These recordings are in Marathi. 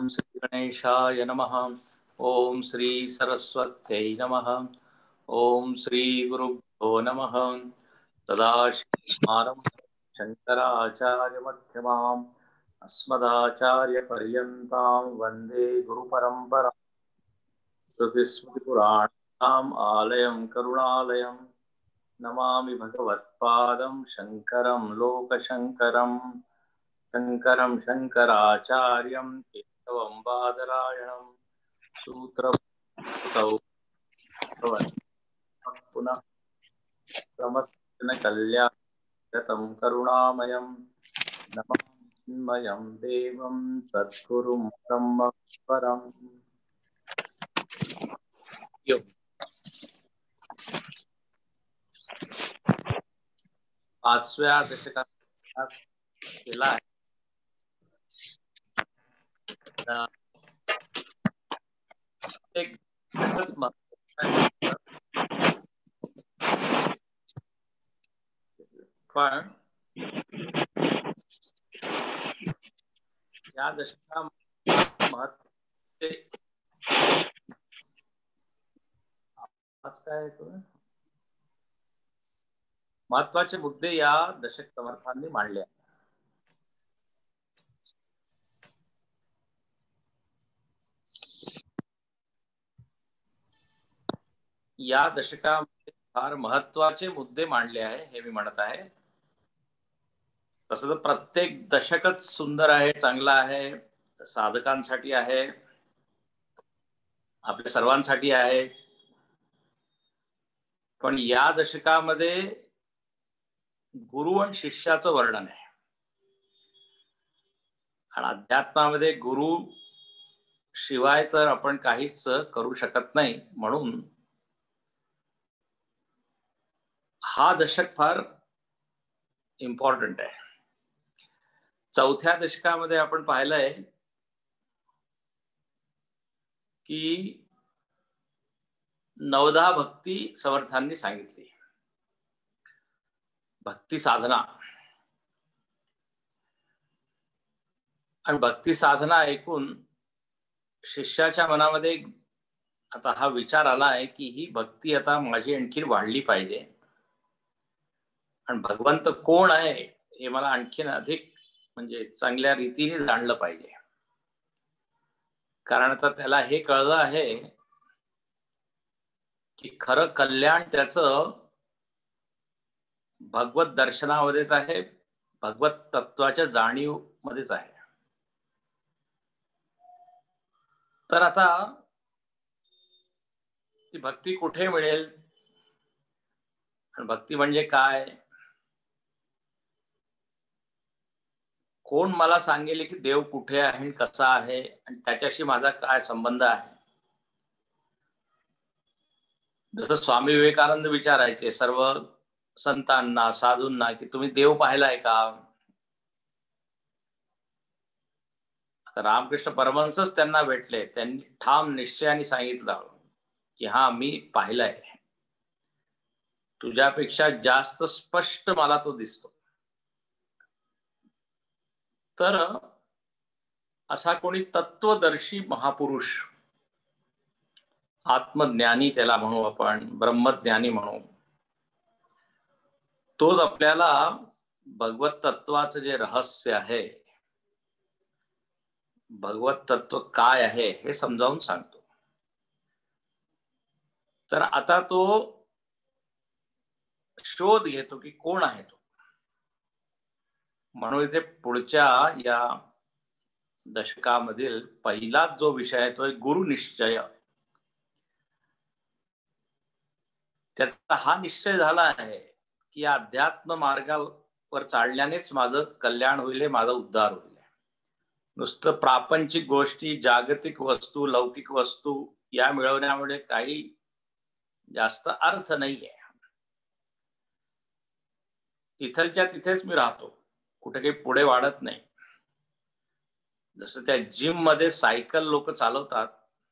श्री गणेशाय नमः। ओम श्री सरस्वत्यै नमः। ओम श्री गुरुभ्यो नमः। सदाशिवसमारम्भां शङ्कराचार्यमध्यमाम् अस्मदाचार्यपर्यन्तां वन्दे गुरुपरम्पराम्। श्रुतिस्मृतिपुराणानाम् आलयं करुणालयं नमामि भगवत्पादं शङ्करं लोकशङ्करम्। शङ्करं शङ्कराचार्यं केशवं बादरायणं सूत्रभूतौ पुनः समस्तजनकल्याणं करुणामयं नमामि चिन्मयं देवं सद्गुरुं ब्रह्मपरम्। पाचव्या दशकात केला आहे. एक खूपच महत्त्वाचं पण या दशकामध्ये महत्वाचे मुद्दे या दशक समर्थांनी मांडले आहेत. या दशकामध्ये फार महत्वाचे मुद्दे मांडले आहे हे मी म्हणत आहे. तसं तर प्रत्येक दशकच सुंदर आहे, चांगला आहे, साधकांसाठी आहे, आपल्या सर्वांसाठी आहे. पण या दशकामध्ये गुरु आणि शिष्याचं वर्णन आहे. आणि अध्यात्मामध्ये गुरु शिवाय तर आपण काहीच करू शकत नाही. म्हणून हा दशक फार इम्पॉर्टंट आहे. चौथ्या दशकामध्ये आपण पाहिलंय की 9 भक्ती समर्थांनी सांगितली. भक्ती साधना आणि भक्ती साधना ऐकून शिष्याच्या मनामध्ये आता हा विचार आला आहे की ही भक्ती आता माझी आणखी वाढली पाहिजे आणि भगवंत कोण आहे हे मला आणखीन अधिक म्हणजे चांगल्या रीतीने जाणलं पाहिजे. कारण आता त्याला हे कळलं आहे की खरं कल्याण त्याचं भगवत दर्शनामध्येच आहे, भगवत तत्वाच्या जाणीव मध्येच आहे. तर आता ती भक्ती कुठे मिळेल आणि भक्ती म्हणजे काय, कोण मला सांगेल की देव कुठे आहे आणि कसा आहे आणि त्याच्याशी माझा काय संबंध आहे. जसं स्वामी विवेकानंद विचारायचे सर्व संतांना, साधूंना की तुम्ही देव पाहिलाय का. रामकृष्ण परमहंसच त्यांना भेटले, त्यांनी ठाम निश्चयाने सांगितलं की हा मी पाहिलाय, तुझ्यापेक्षा जास्त स्पष्ट मला तो दिसतो. तर असा कोणी तत्वदर्शी महापुरुष, आत्मज्ञानी त्याला म्हणू आपण, ब्रह्मज्ञानी म्हणू, तोच आपल्याला भगवत तत्वाचं जे रहस्य आहे, भगवत तत्व काय आहे हे समजावून सांगतो. तर आता तो शोध घेतो की कोण आहे तो. म्हणून इथे पुढच्या या दशकामधील पहिलाच जो विषय आहे तो आहे गुरुनिश्चय. त्याचा हा निश्चय झाला आहे की या अध्यात्म मार्गावर चालण्यानेच माझं कल्याण होईल, माझा उद्धार होईल. नुसतं प्रापंचिक गोष्टी, जागतिक वस्तू, लौकिक वस्तू या मिळवण्यामुळे काही जास्त अर्थ नाहीये. तिथलच्या तिथेच मी राहतो, कुठे काही पुढे वाढत नाही. जसं त्या जिम मध्ये सायकल लोक चालवतात,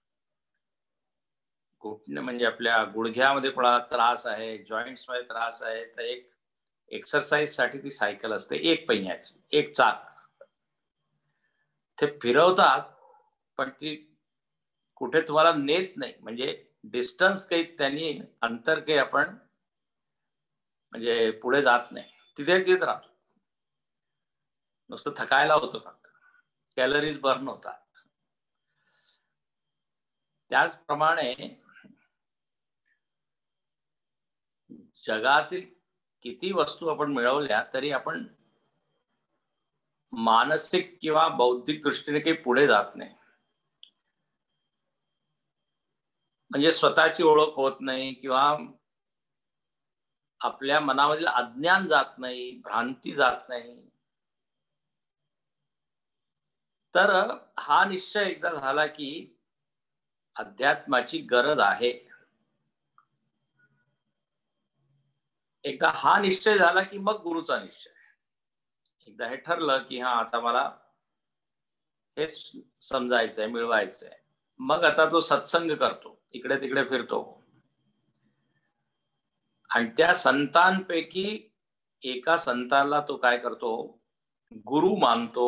घुटणे म्हणजे आपल्या गुडघ्यामध्ये कोणाला त्रास आहे, जॉईंट्स मध्ये त्रास आहे, तर एक एक्सरसाइज साठी ती सायकल असते, एक पहियाची, एक चाक. ते फिरवतात पण ती कुठे तुम्हाला नेत नाही, म्हणजे डिस्टन्स काही त्यांनी अंतर काही आपण म्हणजे पुढे जात नाही, तिथे तिथे राहतो. नुसतं थकायला होतं, फक्त कॅलरीज बर्न होतात. त्याचप्रमाणे जगातील किती वस्तू आपण मिळवल्या तरी आपण मानसिक किंवा बौद्धिक दृष्टीने काही पुढे जात नाही. म्हणजे स्वतःची ओळख होत नाही किंवा आपल्या मनामधील अज्ञान जात नाही, भ्रांती जात नाही. तर हा निश्चय एकदा झाला की अध्यात्माची गरज आहे, एकदा हा निश्चय झाला की मग गुरुचा निश्चय. एकदा हे ठरलं की हा आता मला हे समजायचंय, मिळवायचंय, मग आता तो सत्संग करतो, इकडे तिकडे फिरतो आणि त्या संतांपैकी एका संतांना तो काय करतो, गुरु मानतो.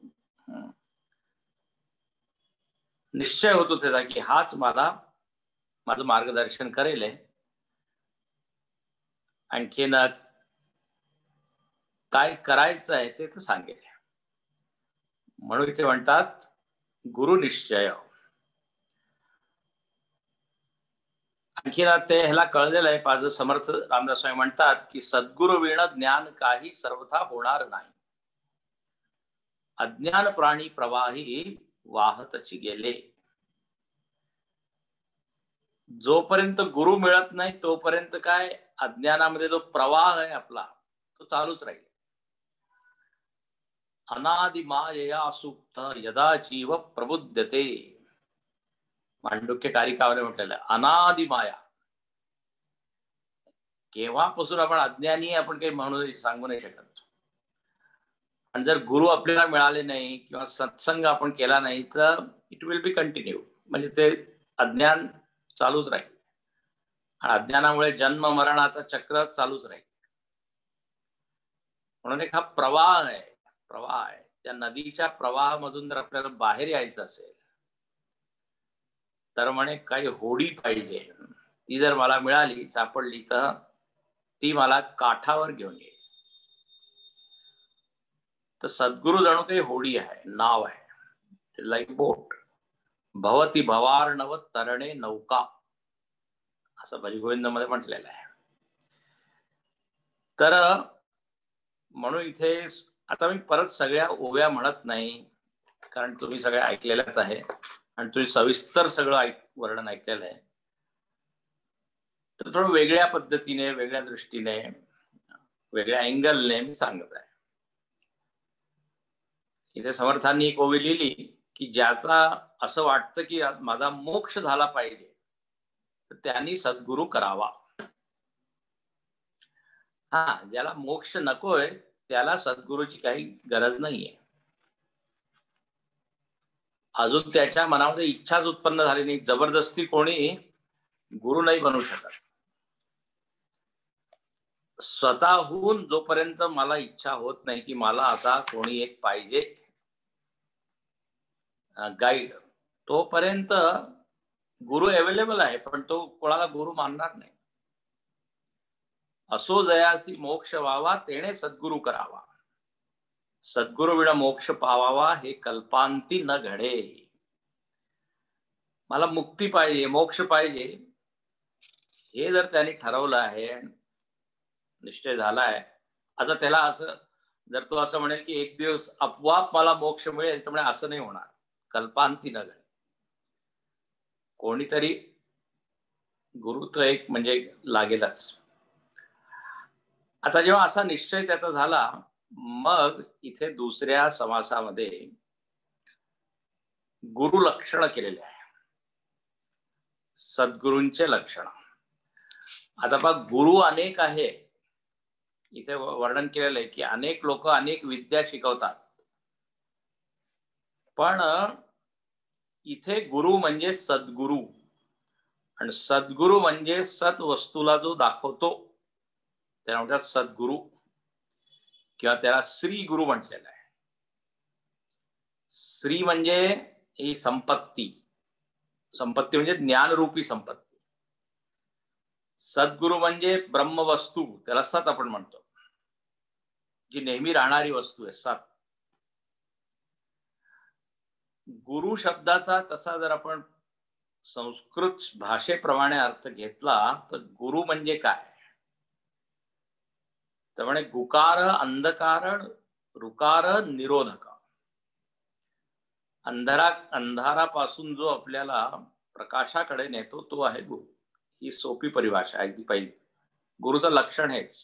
निश्चय होतो त्याचा की हाच मला माझं मार्गदर्शन करेल. आणखीन काय करायचं आहे ते तर सांगेल. म्हणून इथे म्हणतात गुरु निश्चय. आणखीन ते ह्याला कळलेलं आहे. पाज समर्थ रामदास स्वामी म्हणतात की सद्गुरु विण ज्ञान काही सर्वथा होणार नाही. अज्ञान प्राणी प्रवाही वाहतची गेले. जोपर्यंत गुरु मिळत नाही तोपर्यंत काय अज्ञानामध्ये जो प्रवाह आहे आपला तो चालूच राहील. अनादि मायया सुप्त यदा जीव प्रबुद्धते. मांडुक्य कारिकावर म्हटलेलं आहे अनादि माया. केव्हापासून आपण अज्ञानी आपण काही म्हणू सांगू नाही शकत. आणि जर गुरु आपल्याला मिळाले नाही किंवा सत्संग आपण केला नाही तर इट विल बी कंटिन्यू, म्हणजे ते अज्ञान चालूच राहील. आणि अज्ञानामुळे जन्म मरणाचं चक्र चालूच राहील. म्हणून एक हा प्रवाह आहे, प्रवाह आहे. त्या नदीच्या प्रवाहामधून जर आपल्याला बाहेर यायचं असेल तर म्हणे काही होडी पाहिजे. ती जर मला मिळाली, सापडली तर ती मला काठावर घेऊन येईल. तर सद्गुरु जणू काही होडी आहे, नाव आहे, लाईक बोट. भवती भवार्णव तरणे नौका, असं भजगोविंद मध्ये म्हटलेलं आहे. तर म्हणून इथे आता मी परत सगळ्या ओव्या म्हणत नाही, कारण तुम्ही सगळ्या ऐकलेल्याच आहे आणि तुम्ही सविस्तर सगळं वर्णन ऐकलेलं आहे. तर थोडं वेगळ्या पद्धतीने, वेगळ्या दृष्टीने, वेगळ्या अँगलने मी सांगत आहे. इथे समर्थांनी एक ओवी लिहिली की ज्याचा असं वाटतं की माझा मोक्ष झाला पाहिजे तर त्यांनी सद्गुरु करावा. हा, ज्याला मोक्ष नकोय त्याला सद्गुरूची काही गरज नाहीये. अजून त्याच्या मनामध्ये इच्छाच उत्पन्न झाली नाही. जबरदस्ती कोणी गुरु नाही बनू शकत. स्वतःहून जोपर्यंत मला इच्छा होत नाही की मला आता कोणी एक पाहिजे गाईड, तोपर्यंत गुरु अवेलेबल आहे, पण तो कोणाला गुरु मानणार नाही. असो जयासी मोक्ष व्हावा तेणे सद्गुरु करावा. सद्गुरु विना मोक्ष पावावा हे कल्पांती न घडे. मला मुक्ती पाहिजे, मोक्ष पाहिजे, हे जर त्यांनी ठरवलं आहे, निश्चय झालाय, आता त्याला असं जर तो असं म्हणेल की एक दिवस आपोआप मला मोक्ष मिळेल तर म्हणजे असं नाही होणार. कल्पांती न घडे. कोणीतरी गुरुत्व एक म्हणजे लागेलच. आता जेव्हा असा निश्चय त्याचा झाला, मग इथे दुसऱ्या समासामध्ये गुरु लक्षण केलेले आहे, सद्गुरूंचे लक्षण. आता बघ, गुरु अनेक आहे, इथे वर्णन केलेलं आहे की अनेक लोक अनेक विद्या शिकवतात, पण इथे गुरु म्हणजे सद्गुरु. आणि सद्गुरु म्हणजे सत वस्तूला जो दाखवतो त्याला म्हणतात सद्गुरु, किंवा त्याला श्री गुरु म्हटलेलं आहे. श्री म्हणजे ही संपत्ती म्हणजे ज्ञानरूपी संपत्ती. सद्गुरु म्हणजे ब्रह्मवस्तू, त्याला सत आपण म्हणतो, जी नेहमी राहणारी वस्तू आहे, सत. गुरु शब्दाचा तसा जर आपण संस्कृत भाषेप्रमाणे अर्थ घेतला तर गुरु म्हणजे काय, तर म्हणे गुकार अंधकार रुकार निरोधक. अंधारापासून जो आपल्याला प्रकाशाकडे नेतो तो आहे गुरु. ही सोपी परिभाषा अगदी पहिली. गुरुचं लक्षण हेच.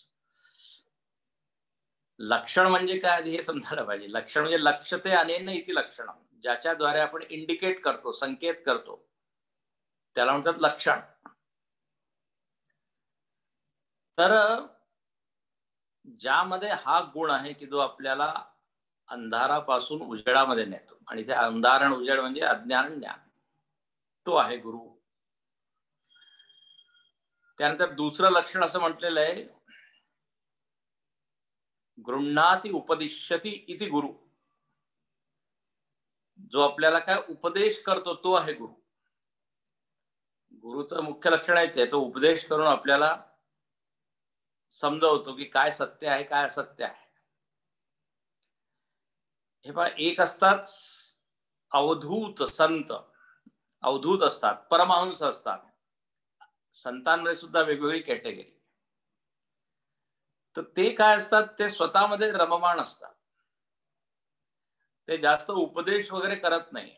लक्षण म्हणजे काय आधी हे समजायला पाहिजे. लक्षण म्हणजे लक्ष्यते अनेन इति लक्षणम, ज्याच्याद्वारे आपण इंडिकेट करतो, संकेत करतो, त्याला म्हणतात लक्षण. तर ज्यामध्ये हा गुण आहे की जो आपल्याला अंधारापासून उजेडामध्ये नेतो, आणि ते अंधार आणि उजेड म्हणजे अज्ञान ज्ञान, तो आहे गुरु. त्यानंतर दुसरं लक्षण असं म्हटलेलं आहे, गृह्णाति उपदिश्यति इति गुरु. जो आपल्याला काय उपदेश करतो तो आहे गुरु. गुरुचं मुख्य लक्षण आहे तो उपदेश करून आपल्याला समजवतो की काय सत्य आहे, काय असत्य आहे. हे पहा, एक असतात अवधूत संत, अवधूत असतात, परमहंस असतात. संतांमध्ये सुद्धा वेगवेगळी कॅटेगरी. तर ते काय असतात, ते स्वतःमध्ये रममाण असतात. ते जास्त उपदेश वगैरे करत नाही.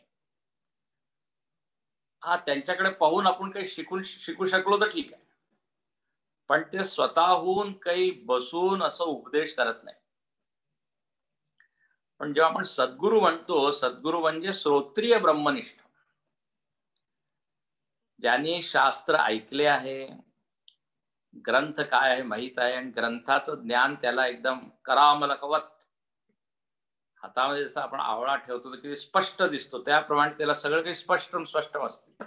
हा, त्यांच्याकडे पाहून आपण काही शिकू शकलो तर ठीक आहे, पण ते स्वतःहून काही बसून असं उपदेश करत नाही. पण जेव्हा आपण सद्गुरू म्हणतो, सद्गुरू म्हणजे श्रोत्रिय ब्रह्मनिष्ठ, ज्यांनी शास्त्र ऐकले आहे, ग्रंथ काय आहे माहित आहे, आणि ग्रंथाचं ज्ञान त्याला एकदम करामलकवत हातामध्ये जसं आपण आवळा ठेवतो तर किती स्पष्ट दिसतो, त्याप्रमाणे त्याला सगळं काही स्पष्ट असते.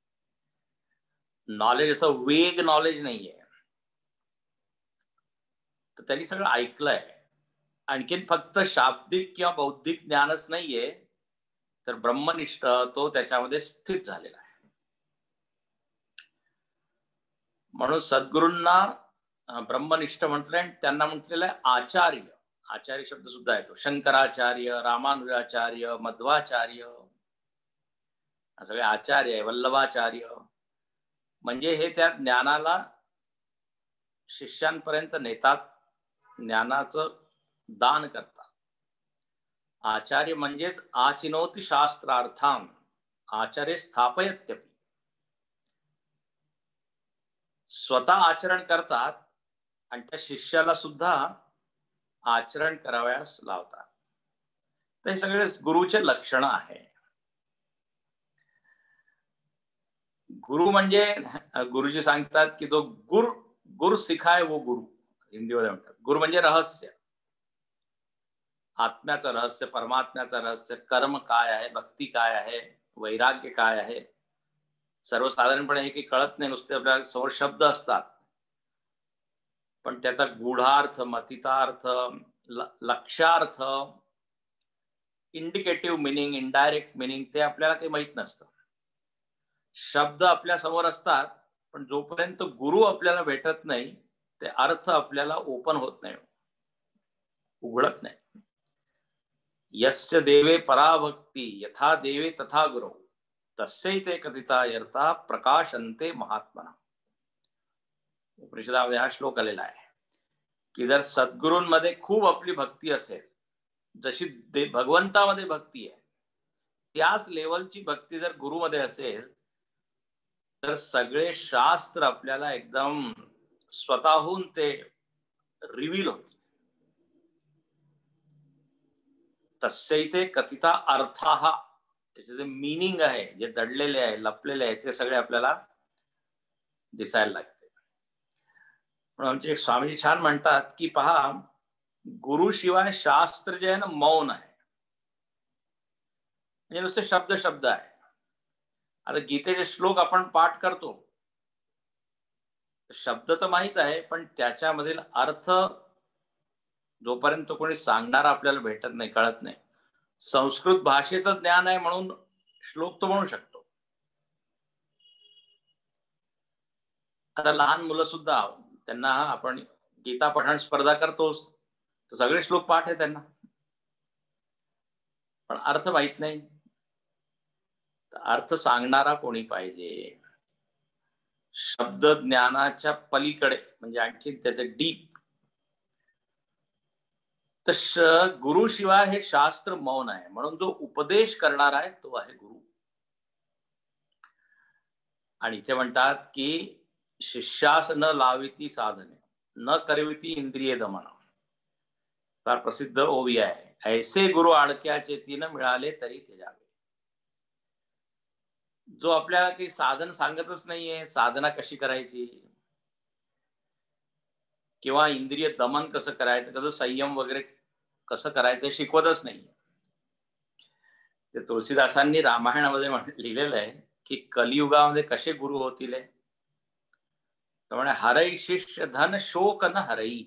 नॉलेज असं वेग नॉलेज नाहीये, तर त्यांनी सगळं ऐकलंय. आणखीन फक्त शाब्दिक किंवा बौद्धिक ज्ञानच नाहीये, तर ब्रह्मनिष्ठ तो त्याच्यामध्ये स्थित झालेला आहे. म्हणून सद्गुरूंना ब्रह्मनिष्ठ म्हटलंय, आणि त्यांना म्हटलेलं आहे आचार्य. आचार्य शब्द सुद्धा येतो. शंकराचार्य, रामानुजाचार्य, मध्वाचार्य, सगळे आचार्य आहे. वल्लभाचार्य म्हणजे हे त्या ज्ञानाला शिष्यांपर्यंत नेतात, ज्ञानाचं दान करतात. आचार्य म्हणजेच आचिनोति शास्त्रार्थान आचार्य स्थापयत्यपि, स्वतः आचरण करतात आणि त्या शिष्याला सुद्धा आचरण करावयास लावतात. तर हे सगळे गुरुचे लक्षण आहे. गुरु म्हणजे गुरुजी सांगतात की जो गुर सिखाय वो गुरु, हिंदीमध्ये म्हणतात. गुरु म्हणजे रहस्य, आत्म्याचं रहस्य, परमात्म्याचं रहस्य, कर्म काय आहे, भक्ती काय आहे, वैराग्य काय आहे. सर्वसाधारणपणे हे काही कळत नाही, नुसते आपल्या समोर शब्द असतात, पण त्याचा गूढार्थ, मथितार्थ, लक्ष्यार्थ, इंडिकेटिव्ह मिनिंग, इनडायरेक्ट मिनिंग ते आपल्याला काही माहित नसतं. शब्द आपल्या समोर असतात, पण जोपर्यंत गुरु आपल्याला भेटत नाही ते अर्थ आपल्याला ओपन होत नाही, उघडत नाही. यस्य देवे पराभक्ती यथा देवे तथा गुरु तस्यैते कथिता यर्था प्रकाशन्ते महात्मना. उपनिषदामध्ये हा श्लोक आलेला आहे की जर सद्गुरूंमध्ये खूप आपली भक्ती असेल, जशी भगवंतामध्ये भक्ती आहे, त्याच लेवलची भक्ती जर गुरुमध्ये असेल, तर सगळे शास्त्र आपल्याला एकदम स्वतःहून ते रिव्हील होते. तस्यैते कथिता अर्थाः, त्याचे जे मीनिंग आहे, जे दडलेले आहे, लपलेले आहे, ते सगळे आपल्याला दिसायला लागते. म्हणून आमचे एक स्वामीजी छान म्हणतात की पहा, गुरुशिवाय शास्त्र जे आहे ना मौन आहे, म्हणजे नुसते शब्द आहे. आता गीतेचे श्लोक आपण पाठ करतो, शब्द तर माहित आहे, पण त्याच्यामधील अर्थ जोपर्यंत कोणी सांगणार आपल्याला भेटत नाही, कळत नाही. संस्कृत भाषेचं ज्ञान आहे म्हणून श्लोक तो म्हणू शकतो. आता लहान मुलं सुद्धा, त्यांना आपण गीता पठण स्पर्धा करतोच, तर सगळे श्लोक पाठ आहे त्यांना, पण अर्थ माहित नाही. अर्थ सांगणारा कोणी पाहिजे, शब्द ज्ञानाच्या पलीकडे, म्हणजे आणखी त्याचे डीप. तर गुरुशिवाय हे शास्त्र मौन आहे, म्हणून जो उपदेश करणार आहे तो आहे गुरु. आणि इथे म्हणतात की शिष्यास न लाविती साधने, न करविती इंद्रिय दमन. फार प्रसिद्ध ओवी आहे. ऐसे गुरु आडक्याचे तीन मिळाले तरी ते जावे. जो आपल्याला काही साधन सांगतच नाहीये, साधना कशी करायची किंवा इंद्रिय दमन कसं करायचं, कसं संयम वगैरे कसं करायचं शिकवतच नाही. ते तुळशीदासांनी रामायणामध्ये लिहिलेलं आहे की कलियुगामध्ये कसे गुरु होतील. त्यामुळे हरई शिष्य धन शोक न हरई.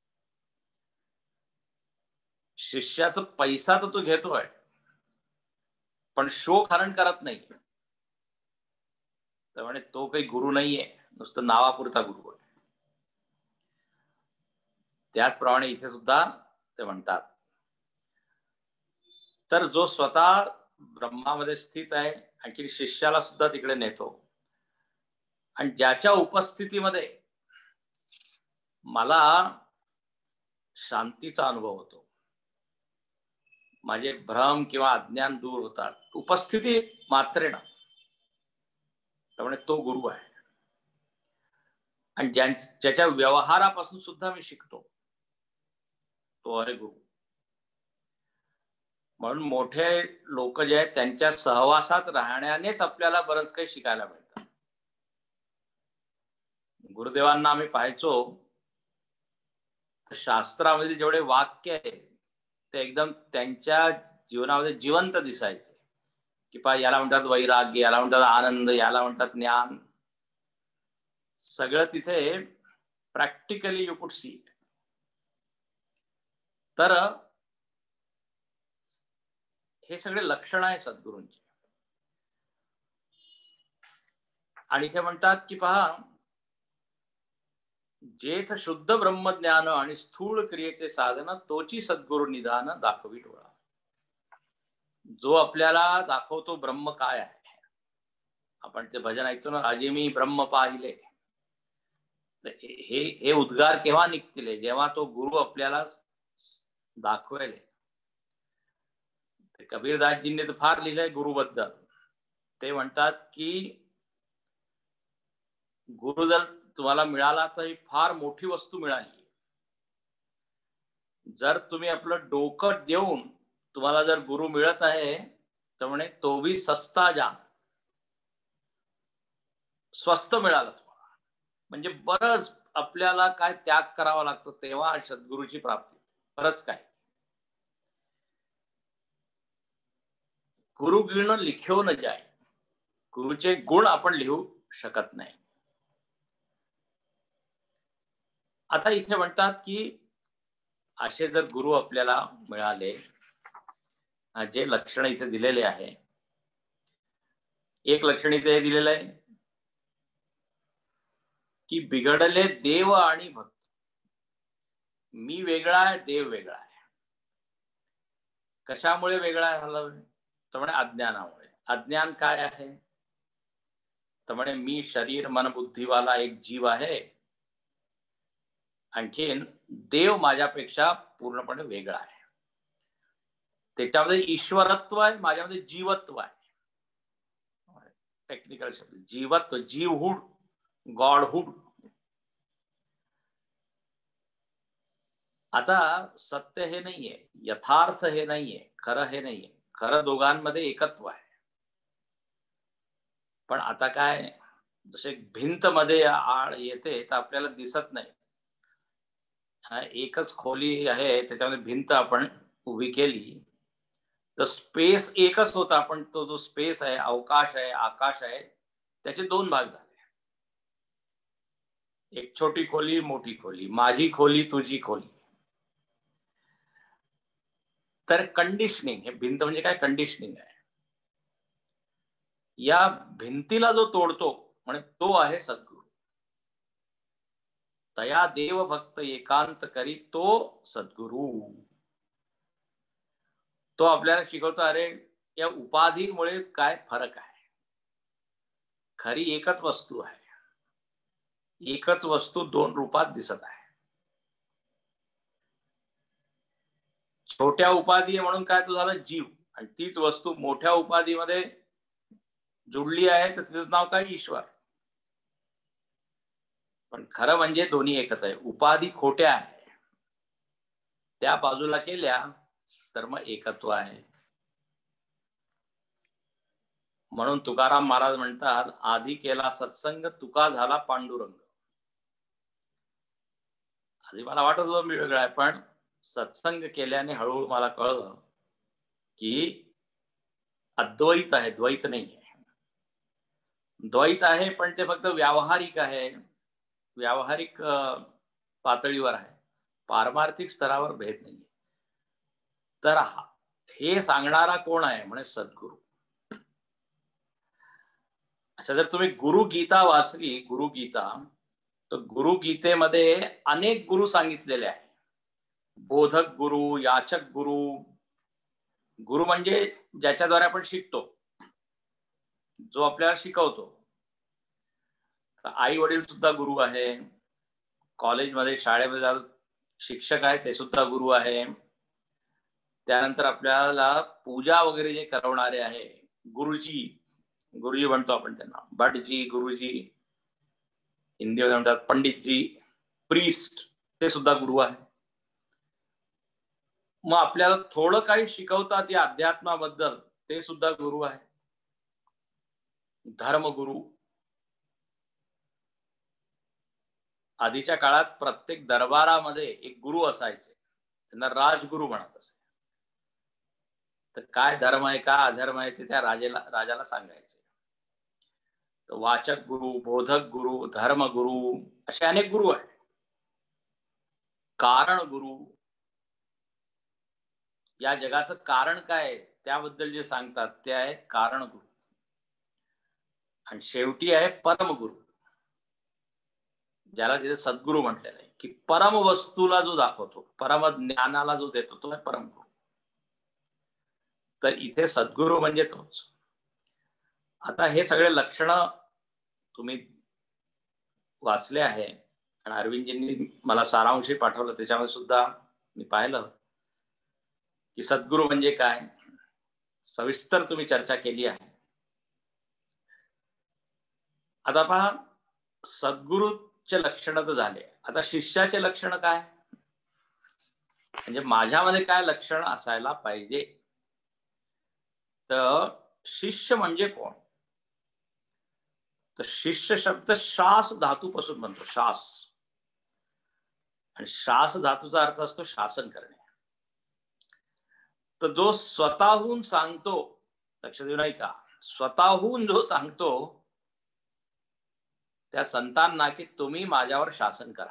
शिष्याचा पैसा तर तो घेतोय, पण शोक हरण करत नाही. त्यामुळे तो काही गुरु नाहीये, नुसतं नावापुरता गुरु आहे. त्याचप्रमाणे इथे सुद्धा ते म्हणतात, तर जो स्वतः ब्रह्मामध्ये स्थित आहे, आणखी शिष्याला सुद्धा तिकडे नेतो, आणि ज्याच्या उपस्थितीमध्ये मला शांतीचा अनुभव होतो, माझे भ्रम किंवा अज्ञान दूर होतात उपस्थिती मात्रेनं, त्यामुळे तो गुरु आहे. आणि ज्याच्या व्यवहारापासून सुद्धा मी शिकतो, तो आहे गुरु. म्हणून मोठे लोक जे आहेत त्यांच्या सहवासात राहण्यानेच आपल्याला बरंच काही शिकायला मिळतं. गुरुदेवांना आम्ही पाहायचो, शास्त्रामध्ये जेवढे वाक्य आहे ते एकदम त्यांच्या जीवनामध्ये जिवंत दिसायचे. की पहा, याला म्हणतात वैराग्य, याला म्हणतात आनंद, याला म्हणतात ज्ञान. सगळं तिथे प्रॅक्टिकली यू कुड सी. तर हे सगळे लक्षण आहे सद्गुरूंची. आणि ते म्हणतात की पहा, जेथ शुद्ध ब्रह्मज्ञान आणि स्थूळ क्रियेचे साधन, तोची सद्गुरु निदान दाखवी डोळा. जो आपल्याला दाखवतो ब्रह्म काय आहे. आपण ते भजन ऐकतो ना, आजी मी ब्रह्म पाहिले. हे उद्गार केव्हा निघतील, जेव्हा तो गुरु आपल्याला दाखवेल. कबीरदासजींनी तर फार लिहिलंय गुरुबद्दल. ते म्हणतात की गुरु जर तुम्हाला मिळाला तर ही फार मोठी वस्तू मिळाली. जर तुम्ही आपलं डोकं देऊन तुम्हाला जर गुरु मिळत आहे, तर म्हणे तो भी सस्ता जान, स्वस्त मिळालं तुम्हाला. म्हणजे बरंच आपल्याला काय त्याग करावा लागतो तेव्हा सद्गुरूची प्राप्ती, बरंच काय. गुरु गुण लिख्यो न जाय. गुरुचे गुण आपण लिहू शकत नाही. आता इथे म्हणतात की असे जर गुरु आपल्याला मिळाले, जे लक्षण इथे दिलेले आहे, एक लक्षण इथे दिलेलं आहे की बिघडले देव आणि भक्त. मी वेगळा आहे, देव वेगळा आहे. कशामुळे वेगळा झाला? तर म्हणे अज्ञानामुळे. अज्ञान काय आहे? तर म्हणे मी शरीर मन बुद्धीवाला एक जीव आहे, आणखीन देव माझ्यापेक्षा पूर्णपणे वेगळा आहे. त्याच्यामध्ये ईश्वरत्व आहे, माझ्यामध्ये जीवत्व आहे. टेक्निकल शब्द जीवत्व, जीवहुड, गॉडहुड. आता सत्य हे नाहीये, यथार्थ हे नाहीये, खरं हे नाहीये. खरं दोघांमध्ये एकत्व आहे. पण आता काय, जसे भिंत मध्ये आळ येते तर आपल्याला दिसत नाही. एकच खोली आहे, त्याच्यामध्ये भिंत आपण उभी केली तर स्पेस एकच होता, पण तो जो स्पेस आहे, अवकाश आहे, आकाश आहे, त्याचे दोन भाग झाले. एक छोटी खोली, मोठी खोली, माझी खोली, तुझी खोली. तर कंडिशनिंग, हे भिंत म्हणजे काय? कंडिशनिंग आहे. या भिंतीला जो तोडतो म्हणजे तो आहे सद्गुरू. तया देव भक्त एकांत करी तो सद्गुरू. तो आपल्याला शिकवतो, अरे या उपाधीमुळे काय फरक आहे. खरी एकच वस्तू आहे. एकच वस्तू दोन रूपात दिसत आहे. छोट्या उपाधी म्हणून काय तो झालं जीव, आणि तीच वस्तू मोठ्या उपाधीमध्ये जुडली आहे तर तिचं नाव काय, ईश्वर. पण खरं म्हणजे दोन्ही एकच आहे. उपाधी खोट्या आहे, त्या बाजूला केल्या तर मग एकत्व आहे. म्हणून तुकाराम महाराज म्हणतात, आधी केला सत्संग तुका झाला पांडुरंग. आधी मला वाटत होतं मी वेगळा आहे, पण सत्संग केल्याने हळूहळू मला कळलं की अद्वैत आहे, द्वैत नाही आहे. द्वैत आहे पण ते फक्त व्यावहारिक आहे, व्यावहारिक पातळीवर आहे, पारमार्थिक स्तरावर भेद नाही. तर हे सांगणारा कोण आहे, म्हणजे सद्गुरू. अच्छा, जर तुम्ही गुरुगीता वाचली, गुरुगीता, तर गुरुगीतेमध्ये अनेक गुरु सांगितलेले आहे. बोधक गुरु, याचक गुरु. गुरु म्हणजे ज्याच्याद्वारे आपण शिकतो, जो आपल्याला शिकवतो. आई वडील सुद्धा गुरु आहे. कॉलेजमध्ये, शाळेमध्ये शिक्षक आहे ते सुद्धा गुरु आहे. त्यानंतर आपल्याला पूजा वगैरे जे करवणारे आहे, गुरुजी, गुरुजी म्हणतो आपण त्यांना, भटजी, गुरुजी, हिंदीमध्ये म्हणतात पंडितजी, प्रीस्ट, ते सुद्धा गुरु आहे. मग आपल्याला थोडं काही शिकवतात या अध्यात्माबद्दल, ते सुद्धा गुरु आहे. धर्मगुरु. आधीच्या काळात प्रत्येक दरबारामध्ये एक गुरु असायचे, त्यांना राजगुरु म्हणत असे. तर काय धर्म आहे, काय अधर्म आहे, ते त्या राजाला सांगायचे. वाचक गुरु, बोधक गुरु, धर्मगुरु, असे अनेक गुरु आहेत. कारण गुरु, या जगाचं कारण काय त्याबद्दल जे सांगतात ते आहे कारण गुरु. आणि शेवटी आहे परमगुरु, ज्याला तिथे सद्गुरु म्हटलेलं आहे, की परम वस्तूला जो दाखवतो, परम ज्ञानाला जो देतो, तो आहे परमगुरु. तर इथे सद्गुरु म्हणजे तोच. आता हे सगळे लक्षण तुम्ही वाचले आहे, आणि अरविंदजींनी मला सारांश पाठवलं, त्याच्यामध्ये सुद्धा मी पाहिलं की सद्गुरु म्हणजे काय, सविस्तर तुम्ही चर्चा केली आहे. आता पहा, सद्गुरूचे लक्षण तर झाले. आता शिष्याचे लक्षण काय, म्हणजे माझ्यामध्ये काय लक्षण असायला पाहिजे. तर शिष्य म्हणजे कोण, तर शिष्य शब्द शास धातूपासून बनतो, शास. आणि शास धातूचा अर्थ असतो शासन करणे. तर जो स्वतःहून सांगतो, लक्ष देऊ नाही का, स्वतःहून जो सांगतो त्या संतांना की तुम्ही माझ्यावर शासन करा,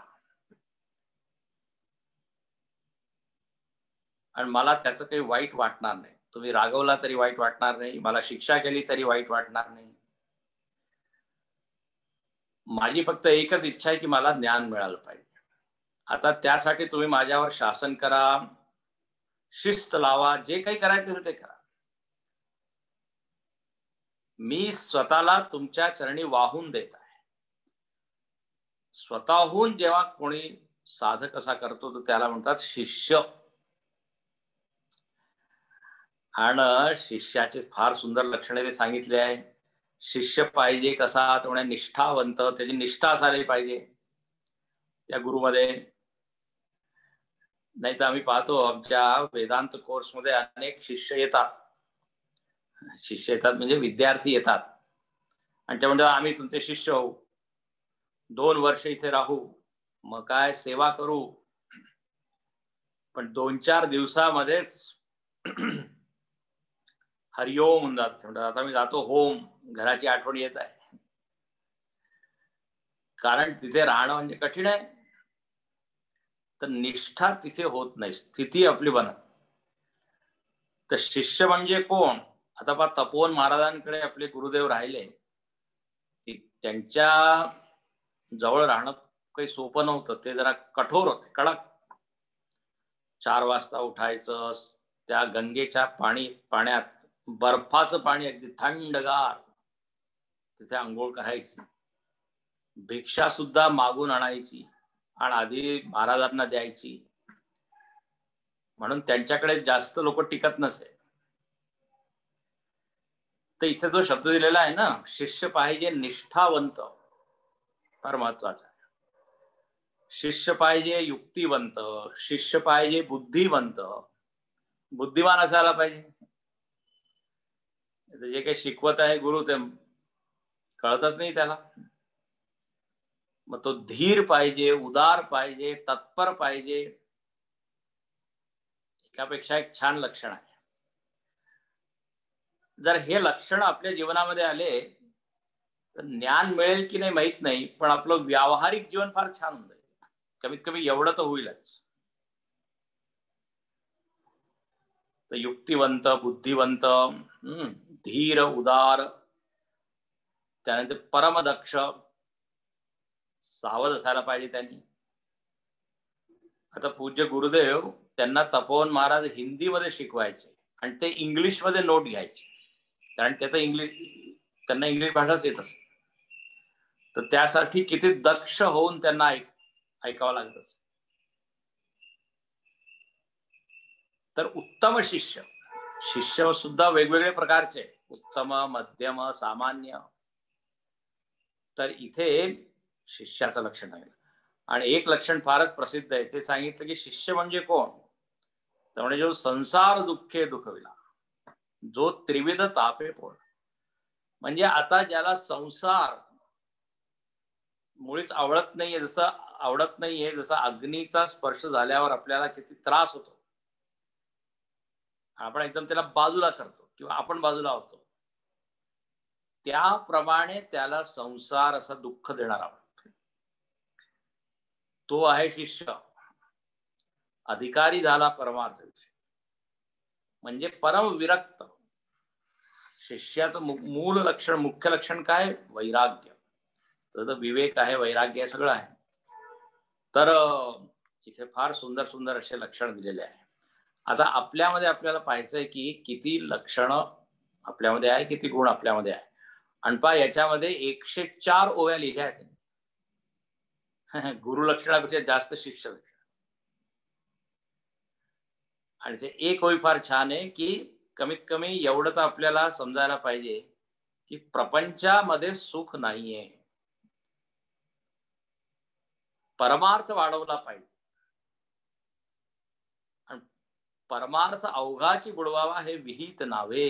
आणि मला त्याचं काही वाईट वाटणार नाही. तुम्ही रागवला तरी वाईट वाटणार नाही, मला शिक्षा केली तरी वाईट वाटणार नाही. माझी फक्त एकच इच्छा आहे की मला ज्ञान मिळालं पाहिजे. आता त्यासाठी तुम्ही माझ्यावर शासन करा, शिस्त लावा, जे काही करायचं ते करा. मी स्वतःला तुमच्या चरणी वाहून देत आहे. स्वतःहून जेव्हा कोणी साधक असा करतो तर त्याला म्हणतात शिष्य. आणि शिष्याचे फार सुंदर लक्षणे ते सांगितले आहे. शिष्य पाहिजे कसा, तर म्हणजे निष्ठावंत, त्याची निष्ठा असायला पाहिजे त्या गुरुमध्ये. नाही तर आम्ही पाहतो आमच्या वेदांत कोर्समध्ये अनेक शिष्य येतात म्हणजे विद्यार्थी येतात, आणि ते म्हणतात आम्ही तुमचे शिष्य होऊ, 2 वर्ष इथे राहू, मग काय सेवा करू. पण 2-4 दिवसामध्येच हरिओम म्हणून जात, आता मी जातो होम, घराची आठवण येत आहे. कारण तिथे राहणं म्हणजे कठीण आहे. तर निष्ठा तिथे होत नाही, स्थिती आपली बनत. तर शिष्य म्हणजे कोण, आता पहा, तपोवन महाराजांकडे आपले गुरुदेव राहिले, त्यांच्या जवळ राहणं काही सोपं नव्हतं. ते जरा कठोर होते, कडक. 4 वाजता उठायचं, त्या गंगेच्या पाण्यात, बर्फाचं पाणी अगदी थंडगार, तिथे अंघोळ करायची. भिक्षा सुद्धा मागून आणायची आणि आधी महाराजांना द्यायची. म्हणून त्यांच्याकडे जास्त लोक टिकत नसे. तर इथे जो शब्द दिलेला आहे ना, शिष्य पाहिजे निष्ठावंत, फार महत्वाचा आहे. शिष्य पाहिजे युक्तिवंत, शिष्य पाहिजे बुद्धिवंत, बुद्धिमान असायला पाहिजे. जे काही शिकवत आहे गुरु ते कळतच नाही त्याला. मग तो धीर पाहिजे, उदार पाहिजे, तत्पर पाहिजे. एकापेक्षा एक छान लक्षण आहे. जर हे लक्षण आपल्या जीवनामध्ये आले तर ज्ञान मिळेल की नाही माहित नाही, पण आपलं व्यावहारिक जीवन फार छान होईल. कमीत कमी एवढं तर होईलच. तर युक्तिवंत, बुद्धिवंत, धीर, उदार, त्यानंतर परमदक्ष, सावध असायला पाहिजे त्यांनी. आता पूज्य गुरुदेव त्यांना तपोवन महाराज हिंदीमध्ये शिकवायचे आणि ते इंग्लिशमध्ये नोट घ्यायचे, कारण त्यांना इंग्लिश भाषाच येत असे. तर त्यासाठी किती दक्ष होऊन त्यांना ऐकावं लागत असे. तर उत्तम शिष्य सुद्धा वेगवेगळे प्रकारचे, उत्तम, मध्यम, सामान्य. तर इथे शिष्याचं लक्षण आहे. आणि एक लक्षण फारच प्रसिद्ध आहे, ते सांगितलं की शिष्य म्हणजे कोण, तर म्हणजे जो संसार दुःखे दुखविला, जो त्रिविध तापे पोळ. म्हणजे आता ज्याला संसार मुळीच आवडत नाहीये, जसा अग्नीचा स्पर्श झाल्यावर आपल्याला किती त्रास होतो, आपण एकदम त्याला बाजूला करतो किंवा आपण बाजूला होतो, त्याप्रमाणे त्याला संसार असं दुःख देणारा तो आहे शिष्य. अधिकारी झाला परमार्थ विषय, म्हणजे परम विरक्त. शिष्याचं मूळ लक्षण, मुख्य लक्षण काय? वैराग्य. तर विवेक आहे, वैराग्य आहे, सगळं आहे. तर इथे फार सुंदर सुंदर असे लक्षण दिलेले आहे. आता आपल्यामध्ये आपल्याला पाहायचंय की किती लक्षणं आपल्यामध्ये आहे, किती गुण आपल्यामध्ये आहे. आणि पहा, याच्यामध्ये 104 ओव्या लिहिल्या आहेत. गुरु लक्षणापेक्षा जास्त शिष्य लक्षण. आणि ते एक ओळी फार छान आहे की कमीत कमी एवढं तर आपल्याला समजायला पाहिजे की प्रपंचामध्ये सुख नाहीये, परमार्थ वाढवला पाहिजे. आणि परमार्थ अवघाची बुडवावा हे विहित नावे.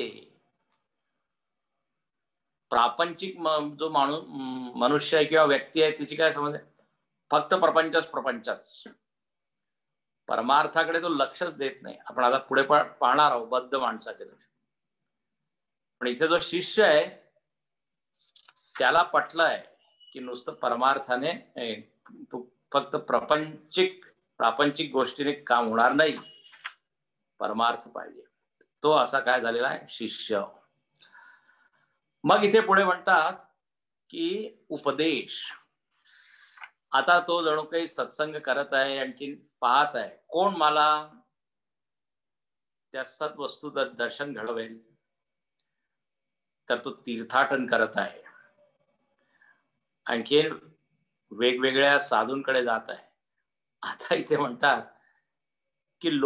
प्रापंचिक जो मनुष्य आहे किंवा व्यक्ती आहे, त्याची काय समज आहे? फक्त प्रपंचच. परमार्थाकडे तो लक्षच देत नाही. आपण आता पुढे पाहणार आहोत बद्ध माणसाचे लक्ष. पण इथे जो शिष्य आहे त्याला पटलंय की नुसतं परमार्थाने फक्त प्रापंचिक गोष्टीने काम होणार नाही, परमार्थ पाहिजे. तो असा काय झालेला आहे? शिष्य. मग इथे पुढे म्हणतात की उपदेश. आता तो जणू काही सत्संग करत आहे, आणखी पाहत आहे कोण मला त्या सत्वस्तू दर्शन घडवेल. तर तो तीर्थाटन करत आहे, आणखी वेगवेगळ्या साधूंकडे जात आहे. आता इथे म्हणतात की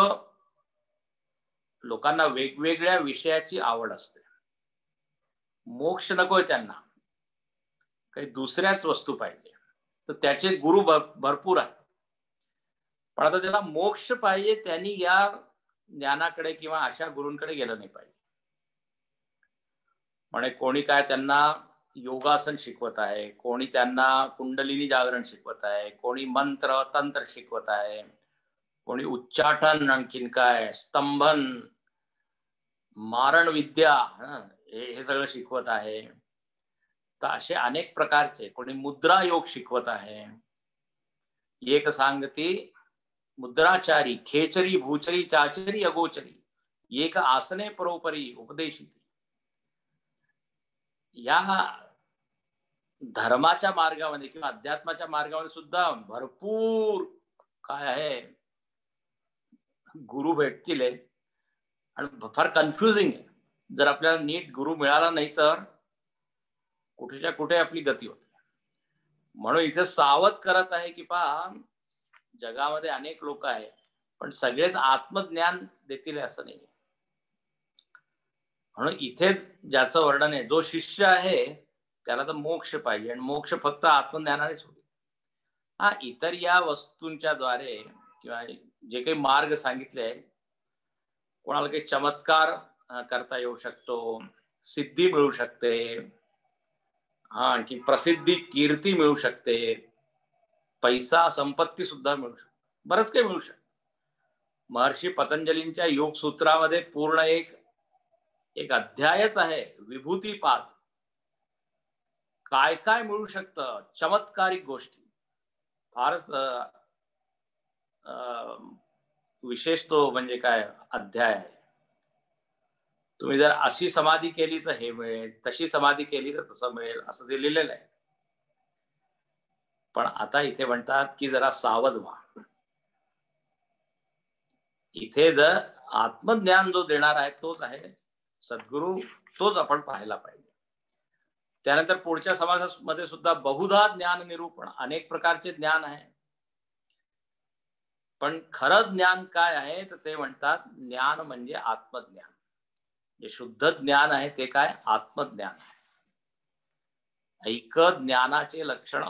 लोकांना वेगवेगळ्या विषयाची आवड असते. मोक्ष नकोय त्यांना, काही दुसऱ्याच वस्तू पाहिजे. तर त्याचे गुरु भरपूर आहेत, पण आता ज्याला मोक्ष पाहिजे त्यांनी या ज्ञानाकडे किंवा अशा गुरूंकडे गेलं नाही पाहिजे. म्हणजे कोणी काय त्यांना योगासन शिकवत आहे, कोणी त्यांना कुंडलिनी जागरण शिकवत आहे, कोणी मंत्र तंत्र शिकवत आहे, कोणी उच्चाटन, आणखीन काय स्तंभन, मारण विद्या, हे सगळं शिकवत आहे. तर असे अनेक प्रकारचे, कोणी मुद्रा योग शिकवत आहे. एक सांगती मुद्राचारी, खेचरी, भूचरी, चाचरी, अगोचरी, एक आसने परोपरी उपदेशिती. या धर्माच्या मार्गामध्ये किंवा अध्यात्माच्या मार्गामध्ये सुद्धा भरपूर काय आहे, गुरु भेटतील आणि फार कन्फ्युजिंग आहे. जर आपल्याला नीट गुरु मिळाला नाही तर कुठेच्या कुठे आपली गती होते. म्हणून इथे सावध करत आहे की पहा, जगामध्ये अनेक लोक आहेत, पण सगळेच आत्मज्ञान देतील असं नाही. म्हणून इथे ज्याचं वर्णन आहे, जो शिष्य आहे त्याला तर मोक्ष पाहिजे, आणि मोक्ष फक्त आत्मज्ञानानेच होईल. हा, इतर या वस्तूंच्या द्वारे किंवा जे काही मार्ग सांगितले आहे, कोणाला काही चमत्कार करता येऊ शकतो, सिद्धी मिळू शकते, हा, आणखी प्रसिद्धी कीर्ती मिळू शकते, पैसा संपत्ती सुद्धा मिळू शकते, बरंच काही मिळू शकते. महर्षी पतंजलींच्या योग सूत्रामध्ये पूर्ण एक अध्यायच आहे, विभूतीपाद. काय काय मिळू शकतं, चमत्कारिक गोष्टी. फारच विशेष तो म्हणजे काय अध्याय आहे. तुम्ही जर अशी समाधी केली तर हे मिळेल, तशी समाधी केली तर तसं मिळेल, असं ते लिहिलेलं आहे. पण आता इथे म्हणतात की जरा सावध व्हा. इथे जर आत्मज्ञान जो देणार आहे तोच आहे सद्गुरू, तोच आपण पाहायला पाहिजे. त्यानंतर पुढच्या समाजामध्ये सुद्धा बहुधा ज्ञान निरूपण, अनेक प्रकारचे ज्ञान आहे. पण खरं ज्ञान काय आहे तर ते म्हणतात ज्ञान म्हणजे आत्मज्ञान. जे शुद्ध ज्ञान आहे ते काय, आत्मज्ञान आहे. ऐक ज्ञानाचे लक्षण,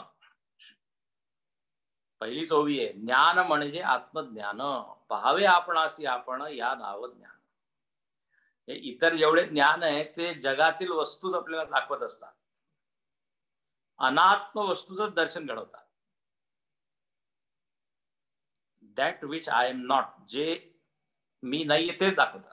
पहिलीच ओवी आहे, ज्ञान म्हणजे आत्मज्ञान, पहावे आपणासी आपण या नाव ज्ञान. हे इतर जेवढे ज्ञान आहे ते जगातील वस्तूच आपल्याला दाखवत असतात, अनात्म वस्तूचं दर्शन घडवतात. That which I am not, जे मी नाही तेच दाखवतात.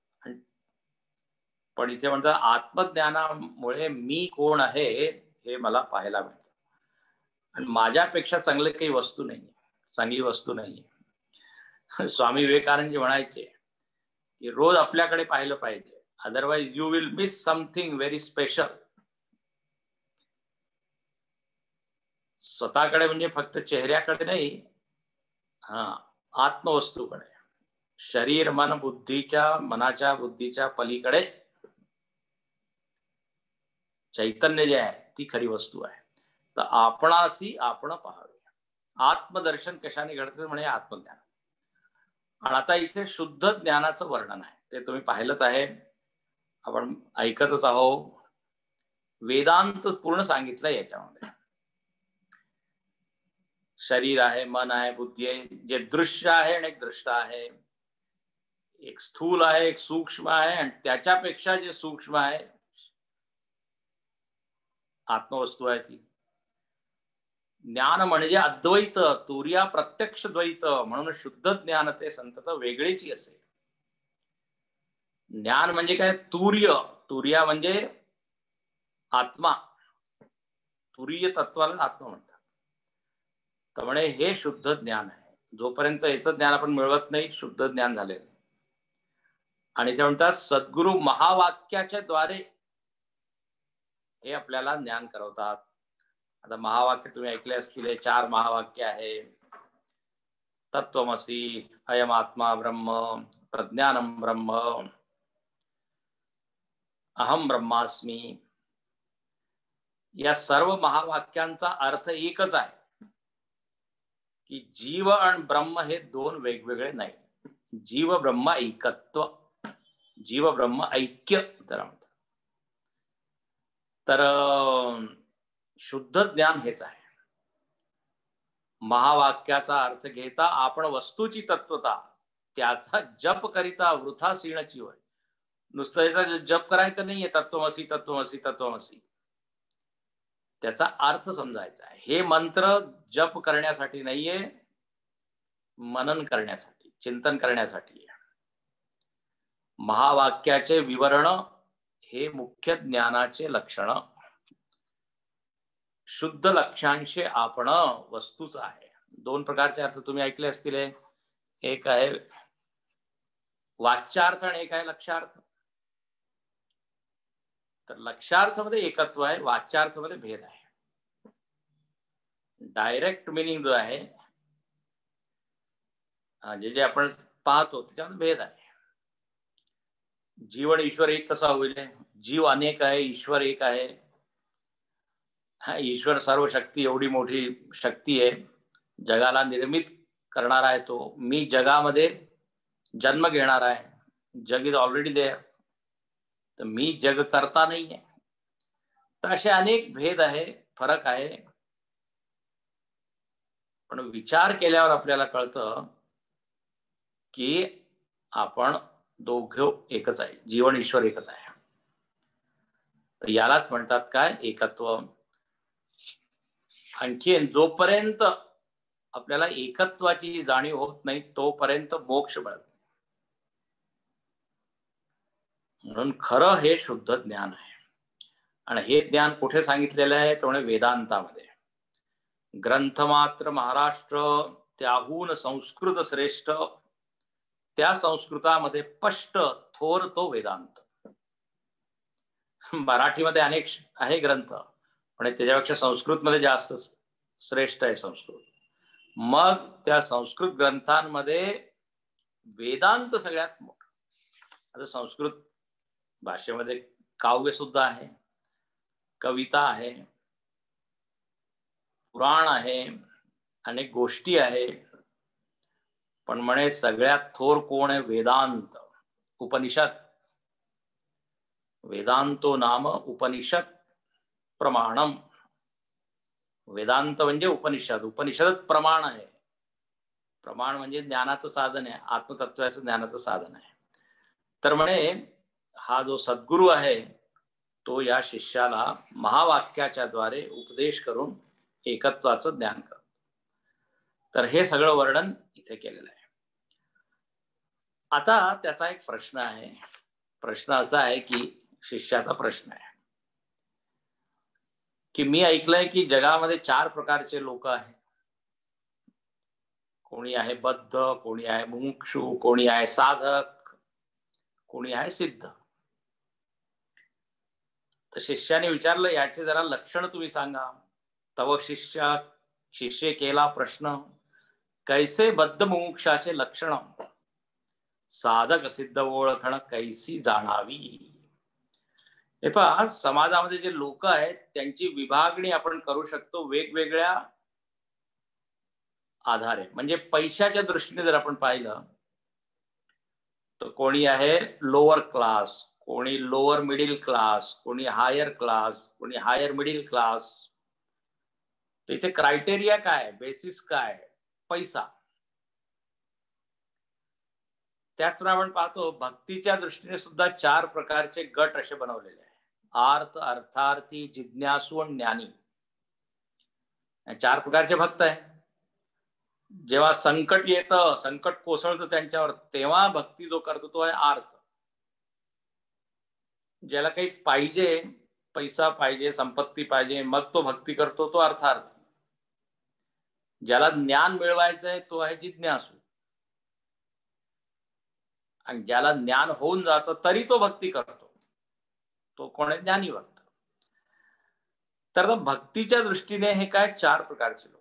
पण इथे म्हणतात आत्मज्ञानामुळे मी कोण आहे हे मला पाहायला मिळतं, आणि माझ्यापेक्षा चांगले काही वस्तू नाही, चांगली वस्तू नाही. स्वामी विवेकानंद म्हणायचे की रोज आपल्याकडे पाहिलं पाहिजे, otherwise you will miss something very special. स्वतःकडे म्हणजे फक्त चेहऱ्याकडे नाही, हा, आत्मवस्तूकडे, शरीर मन मनाच्या बुद्धीच्या पलीकडे चैतन्य जे आहे ती खरी वस्तू आहे. तर आपणासी आपण पाहावे. आत्मदर्शन कशाने घडतं म्हणे आत्मज्ञान. आणि आता इथे शुद्ध ज्ञानाचं वर्णन आहे, ते तुम्ही पाहिलंच आहे, आपण ऐकतच आहोत. वेदांत पूर्ण सांगितलंय याच्यामध्ये. शरीर आहे, मन आहे, बुद्धी आहे, जे दृश्य आहे आणि एक दृष्टा आहे, एक स्थूल आहे, एक सूक्ष्म आहे, आणि त्याच्यापेक्षा जे सूक्ष्म आहे आत्मवस्तू आहे ती. ज्ञान म्हणजे अद्वैत, तुर्या प्रत्यक्ष द्वैत, म्हणून शुद्ध ज्ञान ते संतत वेगळीची असे. ज्ञान म्हणजे काय, तुर्य, तुर्या म्हणजे आत्मा, तुरीय तत्वाला आत्मा म्हणतात. तर म्हणे हे शुद्ध ज्ञान आहे. जोपर्यंत याचं ज्ञान आपण मिळवत नाही, शुद्ध ज्ञान झालेलं. आणि ते म्हणतात सद्गुरु महावाक्याच्या द्वारे हे आपल्याला ज्ञान करवतात. आता महावाक्य तुम्ही ऐकले असतील, 4 महावाक्य आहे. तत्वमसी, अयम आत्मा ब्रह्म, प्रज्ञानम ब्रह्म, अहम ब्रह्मास्मी. या सर्व महावाक्यांचा अर्थ एकच आहे की जीव आणि ब्रह्म हे 2 वेगवेगळे नाही. जीव ब्रह्म ऐकत्व, जीव ब्रह्म ऐक्य तर म्हणतात. तर शुद्ध ज्ञान हेच आहे. महावाक्याचा अर्थ घेता आपण वस्तूची तत्वता, त्याचा जप करिता वृथा सीणची होय. नुसतं याचा जप करायचा नाहीये, तत्वमसी तत्वमसी तत्वमसी, त्याचा अर्थ समजायचा आहे. हे मंत्र जप करण्यासाठी नाहीये, मनन करण्यासाठी, चिंतन करण्यासाठी. महावाक्याचे विवरण हे मुख्य ज्ञानाचे लक्षण. शुद्ध लक्षांशे आपण वस्तूच आहे. 2 प्रकारचे अर्थ तुम्ही ऐकले असतील. एक आहे वाच्यार्थ आणि एक आहे लक्ष्यार्थ. तर लक्ष्यार्थ मध्ये एकत्व आहे, वाच्यार्थ मध्ये भेद आहे. डायरेक्ट मिनिंग जो आहे, जे जे आपण पाहतो त्याच्यामध्ये भेद आहे. जीव आणि ईश्वर एक कसा होईल? जीव अनेक आहे, ईश्वर एक आहे. हा ईश्वर सर्व शक्ती, एवढी मोठी शक्ती आहे, जगाला निर्मित करणारा आहे तो. मी जगामध्ये जन्म घेणार आहे, जग इज ऑलरेडी देअर, तर मी जग करता नाहीये. तर असे अनेक भेद आहे, फरक आहे. पण विचार केल्यावर आपल्याला कळतं की आपण दोघं एकच आहे, जीवन ईश्वर एकच आहे. तर यालाच म्हणतात काय? एकत्व. आणखीन जोपर्यंत आपल्याला एकत्वाची जाणीव होत नाही तोपर्यंत मोक्ष मिळत नाही. म्हणून खरं हे शुद्ध ज्ञान आहे. आणि हे ज्ञान कुठे सांगितलेलं आहे? तर वेदांतामध्ये. ग्रंथ मात्र महाराष्ट्र, त्याहून संस्कृत श्रेष्ठ, त्या संस्कृतामध्ये स्पष्ट थोर तो वेदांत. मराठीमध्ये अनेक आहे ग्रंथ, पण त्याच्यापेक्षा संस्कृतमध्ये जास्त श्रेष्ठ आहे संस्कृत. मग त्या संस्कृत ग्रंथांमध्ये वेदांत सगळ्यात मोठा. आता संस्कृत भाषेमध्ये काव्य सुद्धा आहे, कविता आहे, पुराण आहे, अनेक गोष्टी आहे. पण म्हणे सगळ्यात थोर कोण आहे? वेदांत, उपनिषद. वेदांतो नाम उपनिषद प्रमाणम. वेदांत म्हणजे उपनिषद, उपनिषद प्रमाण आहे. प्रमाण म्हणजे ज्ञानाचं साधन आहे, आत्मतत्वाचं ज्ञानाचं साधन आहे. तर म्हणे हा जो सद्गुरू आहे तो या शिष्याला महावाक्याच्या द्वारे उपदेश करून एकत्वाचं ज्ञान करतो. तर हे सगळं वर्णन इथे केलेलं आहे. आता त्याचा एक प्रश्न आहे. प्रश्न असा आहे की, शिष्याचा प्रश्न आहे की मी ऐकलंय की जगामध्ये 4 प्रकारचे लोक आहेत. कोणी आहे बद्ध, कोणी आहे मुमुक्षु, कोणी आहे साधक, कोणी आहे सिद्ध. तर शिष्याने विचारलं, याचे जरा लक्षण तुम्ही सांगा. तव शिष्य केला प्रश्न, कैसे बद्ध मुमुक्षाचे लक्षण, साधक सिद्ध ओळखण कैसी जाणावी. हे पहा, समाजामध्ये जे लोक आहेत त्यांची विभागणी आपण करू शकतो वेगवेगळ्या आधारे. म्हणजे पैशाच्या दृष्टीने जर आपण पाहिलं तर कोणी आहे लोअर क्लास, कोणी लोअर मिडिल क्लास, कोणी हायर क्लास, कोणी हायर मिडिल क्लास. तर इथे क्रायटेरिया काय, बेसिस काय? पैसा. त्याचप्रमाणे आपण पाहतो भक्तीच्या दृष्टीने सुद्धा 4 प्रकारचे गट असे बनवलेले आहे. आर्थ, अर्थार्थी, जिज्ञासू आणि ज्ञानी. 4 प्रकारचे भक्त आहे. जेव्हा संकट येतं, संकट कोसळतं त्यांच्यावर, तेव्हा भक्ती जो करतो तो आहे आर्थ. ज्याला काही पाहिजे, पैसा पाहिजे, संपत्ती पाहिजे, मग तो भक्ती करतो, तो अर्थार्थ. ज्याला ज्ञान मिळवायचंय तो आहे जिज्ञासू. आणि ज्याला ज्ञान होऊन जातं तरी तो भक्ती करतो, तो कोण आहे? ज्ञानी भक्त. तर भक्तीच्या दृष्टीने हे काय 4 प्रकारचे लोक.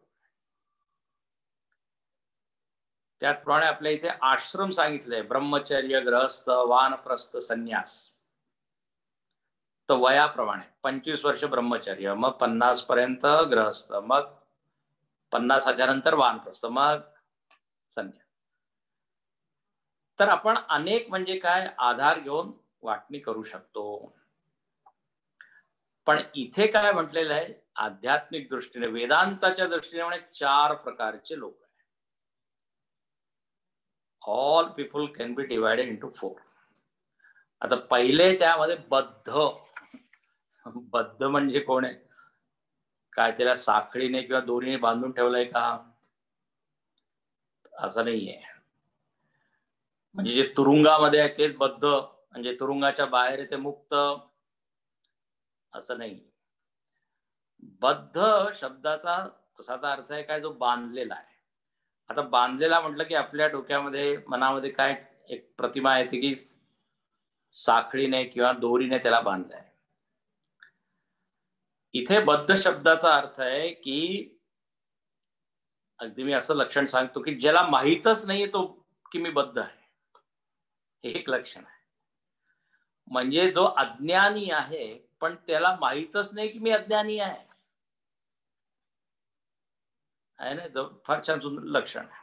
त्याचप्रमाणे आपल्या इथे आश्रम सांगितले, ब्रह्मचर्य, ग्रहस्थ, वानप्रस्थ, संन्यास. तर वयाप्रमाणे 25 वर्ष ब्रह्मचर्य, मग 50 पर्यंत ग्रहस्थ, मग 50च्या नंतर वानप्रस्थ, मग संन्यास. तर आपण अनेक म्हणजे काय आधार घेऊन वाटणी करू शकतो. पण इथे काय म्हटलेलं आहे, आध्यात्मिक दृष्टीने, वेदांताच्या दृष्टीने 4 प्रकारचे लोक आहे. All people can be divided into 4. आता पहिले त्यामध्ये बद्ध. बद्ध म्हणजे कोण आहे? काय त्याला साखळीने किंवा दोरीने बांधून ठेवलंय का? असं नाहीये. म्हणजे जे तुरुंगामध्ये आहे तेच बद्ध, म्हणजे तुरुंगाच्या बाहेर ते मुक्त, असं नाही. बद्ध शब्दाचा तसा अर्थ आहे काय, जो बांधलेला आहे. आता बांधलेला म्हटलं की आपल्या डोक्यामध्ये, मनामध्ये काय एक प्रतिमा येते की साखळीने किंवा दोरीने त्याला बांधलाय. इथे बद्ध शब्दाचा अर्थ आहे की अगदी मी असं लक्षण सांगतो की ज्याला माहीतच नाहीये तो की मी बद्ध आहे, हे एक लक्षण आहे. म्हणजे जो अज्ञानी आहे पण त्याला माहीतच नाही की मी अज्ञानी आहे ना. फार छान सुंदर लक्षण आहे.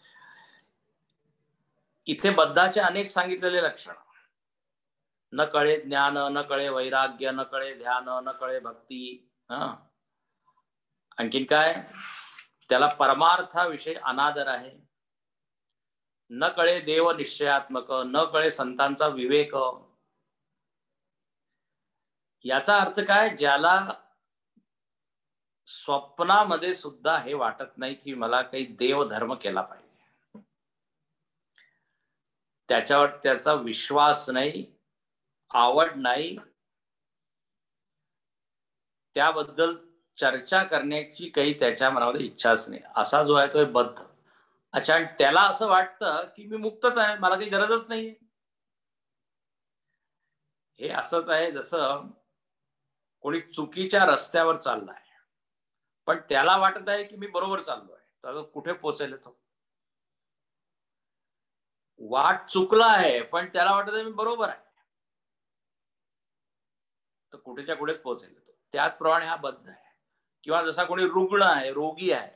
इथे बद्धाचे अनेक सांगितलेले लक्षण, न कळे ज्ञान, न कळे वैराग्य, न कळे ध्यान, न कळे भक्ती. आणखीन काय, त्याला परमार्थाविषयी अनादर आहे, न कळे देव निश्चयात्मक, न कळे संतांचा विवेक. याचा अर्थ काय, ज्याला स्वप्नामध्ये सुद्धा हे वाटत नाही की मला काही देवधर्म केला पाहिजे, त्याच्यावर त्याचा विश्वास नाही, आवड नाही, त्याबद्दल चर्चा करण्याची काही त्याच्या मनामध्ये इच्छाच नाही, असा जो आहे तो बद्ध. अच्छा, आणि त्याला असं वाटतं की मी मुक्तच आहे, मला काही गरजच नाही. हे असंच आहे जसं कोणी चुकीच्या रस्त्यावर चाललाय पण त्याला वाटत आहे की मी बरोबर चाललोय, तर कुठे पोहोचेल तो? वाट चुकला आहे पण त्याला वाटत आहे मी बरोबर आहे, तर कुठेच्या कुठेच पोहोचेल तो. त्याचप्रमाणे हा बद्ध आहे. किंवा जसा कोणी रुग्ण आहे, रोगी आहे,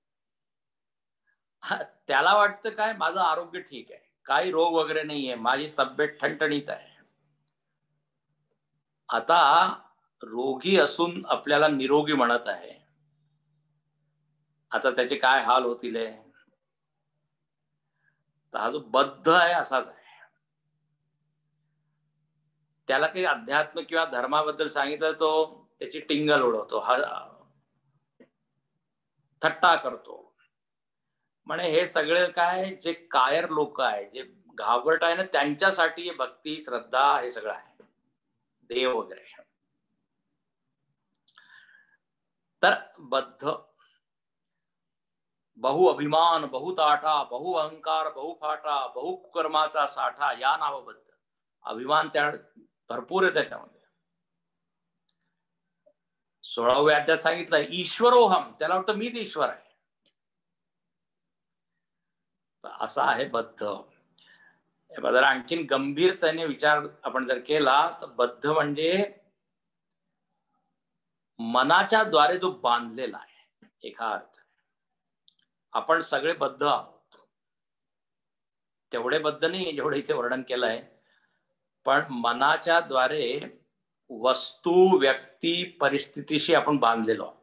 त्याला वाटतं काय, माझं आरोग्य ठीक आहे, काही रोग वगैरे नाहीये, माझी तब्येत ठणठणीत आहे. आता रोगी असून आपल्याला निरोगी म्हणत आहे, आता त्याचे काय हाल होतील. तर हा जो बद्ध आहे असाच आहे. त्याला काही अध्यात्म किंवा धर्माबद्दल सांगितलं तो त्याची टिंगल उडवतो, थट्टा करतो. म्हणे हे सगळे काय, जे कायर लोक आहे, जे घाबरट आहे ना, त्यांच्यासाठी भक्ती, श्रद्धा हे सगळं आहे, देव वगैरे. तर बद्ध, बहु अभिमान, बहुताठा, बहु अहंकार, बहुफाटा, बहुकर्माचा साठा, या नावबद्ध. अभिमान त्या भरपूर आहे त्याच्यामध्ये. 16व्या अध्यायात सांगितलंय ईश्वरोहम, त्याला वाटतं मीच ईश्वर आहे. असा आहे बद्ध. जर आणखीन गंभीरतेने विचार आपण जर केला तर बद्ध म्हणजे मनाच्या द्वारे जो बांधलेला आहे, एका अर्थ. आपण सगळे बद्ध आहोत, तेवढे बद्ध नाही जेवढे इथे वर्णन केलंय, पण मनाच्या द्वारे वस्तू, व्यक्ती, परिस्थितीशी आपण बांधलेलो आहोत.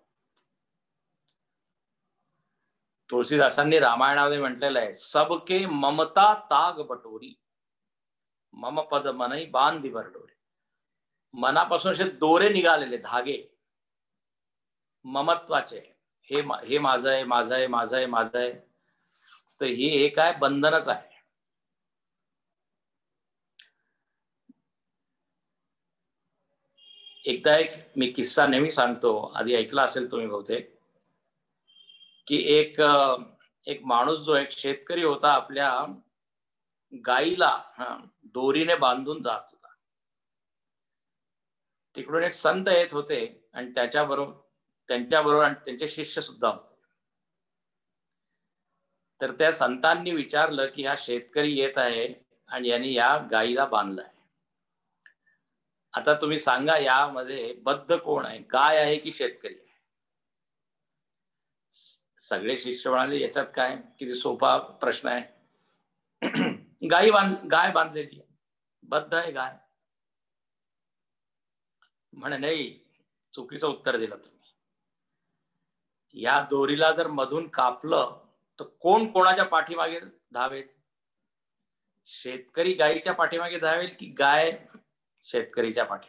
तुळशीदासांनी रामायणामध्ये म्हटलेलं आहे, सबके ममता ताग बटोरी, मम पद मनई बांधी बरडोरी. मनापासून असे दोरे निघालेले, धागे ममत्वाचे, हे माझं आहे, माझं आहे, माझं आहे, माझं आहे. तर हे एक आहे, बंधनच आहे. एकदा एक मी किस्सा नेहमी सांगतो, आधी ऐकला असेल तुम्ही बहुतेक, की एक माणूस जो एक शेतकरी होता, आपल्या गाईला दोरीने बांधून जात होता. तिकडून एक संत येत होते आणि त्यांच्याबरोबर आणि त्यांचे शिष्य सुद्धा होते. तर त्या संतांनी विचारलं की हा शेतकरी येत आहे आणि यांनी या गाईला बांधलाय, आता तुम्ही सांगा यामध्ये बद्ध कोण आहे, गाय आहे की शेतकरी आहे? सगळे शिष्य म्हणाले याच्यात काय, किती सोपा प्रश्न आहे. गाय बांधलेली आहे, बद्ध आहे गाय. म्हणे नाही, चुकीचं उत्तर दिलं तुम्ही. या दोरीला जर मधून कापलं तर कोण कोणाच्या पाठीमागे धावेल? शेतकरी गायीच्या पाठीमागे धावेल की गाय शेतकरीच्या पाठीमागे?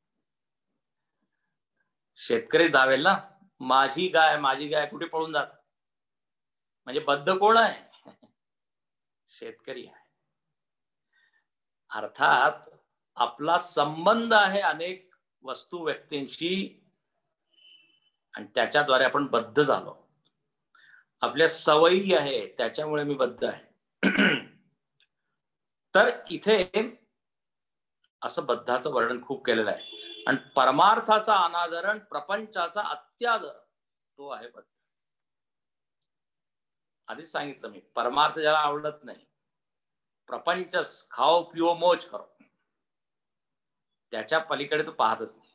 शेतकरी धावेल ना. माझी गाय कुठे पळून जात? म्हणजे बद्ध कोण आहे? शेतकरी आहे. अर्थात आपला संबंध आहे अनेक वस्तू, व्यक्तींशी, आणि त्याच्याद्वारे आपण बद्ध झालो. आपल्या सवयी आहे, त्याच्यामुळे मी बद्ध आहे. तर इथे असं बद्धाचं वर्णन खूप केलेलं आहे. आणि परमार्थाचा अनादरण, प्रपंचाचा अत्यादर, तो आहे बद्ध. आधीच सांगितलं मी, परमार्थ ज्याला आवडत नाही, प्रपंचच खाओ पिओ मोज करो, त्याच्या पलीकडे तो पाहतच नाही.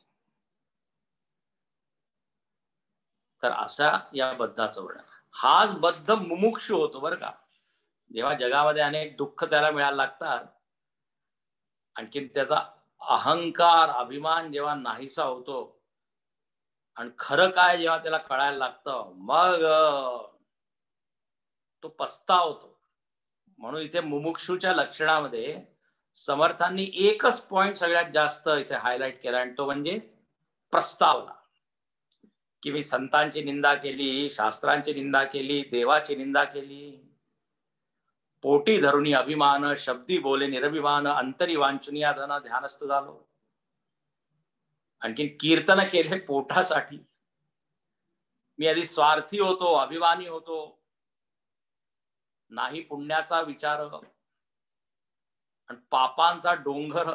तर अशा या बद्धाचं वर्णन. हाच बद्ध मुमुक्षु होतो बरं का. जेव्हा जगामध्ये अनेक दुःख त्याला मिळायला लागतात, आणखीन त्याचा अहंकार अभिमान जेव्हा नाहीसा होतो आणि खरं काय जेव्हा त्याला कळायला लागतं, मग तो पस्तावतो. म्हणून इथे मुमुक्षूच्या लक्षणामध्ये समर्थांनी एकच पॉइंट सगळ्यात जास्त इथे हायलाइट केला, आणि तो म्हणजे प्रस्तावना. की मी संतांची निंदा केली, शास्त्रांची निंदा केली, देवाची निंदा केली, पोटी धरुणी अभिमान, शब्दी बोले निरभिमान, अंतरी वांचनिया धन ध्यानस्थ झालो. आणखी कीर्तन केले पोटासाठी. मी आधी स्वार्थी होतो, अभिमानी होतो, नाही पुण्याचा विचार, आणि पापांचा डोंगर,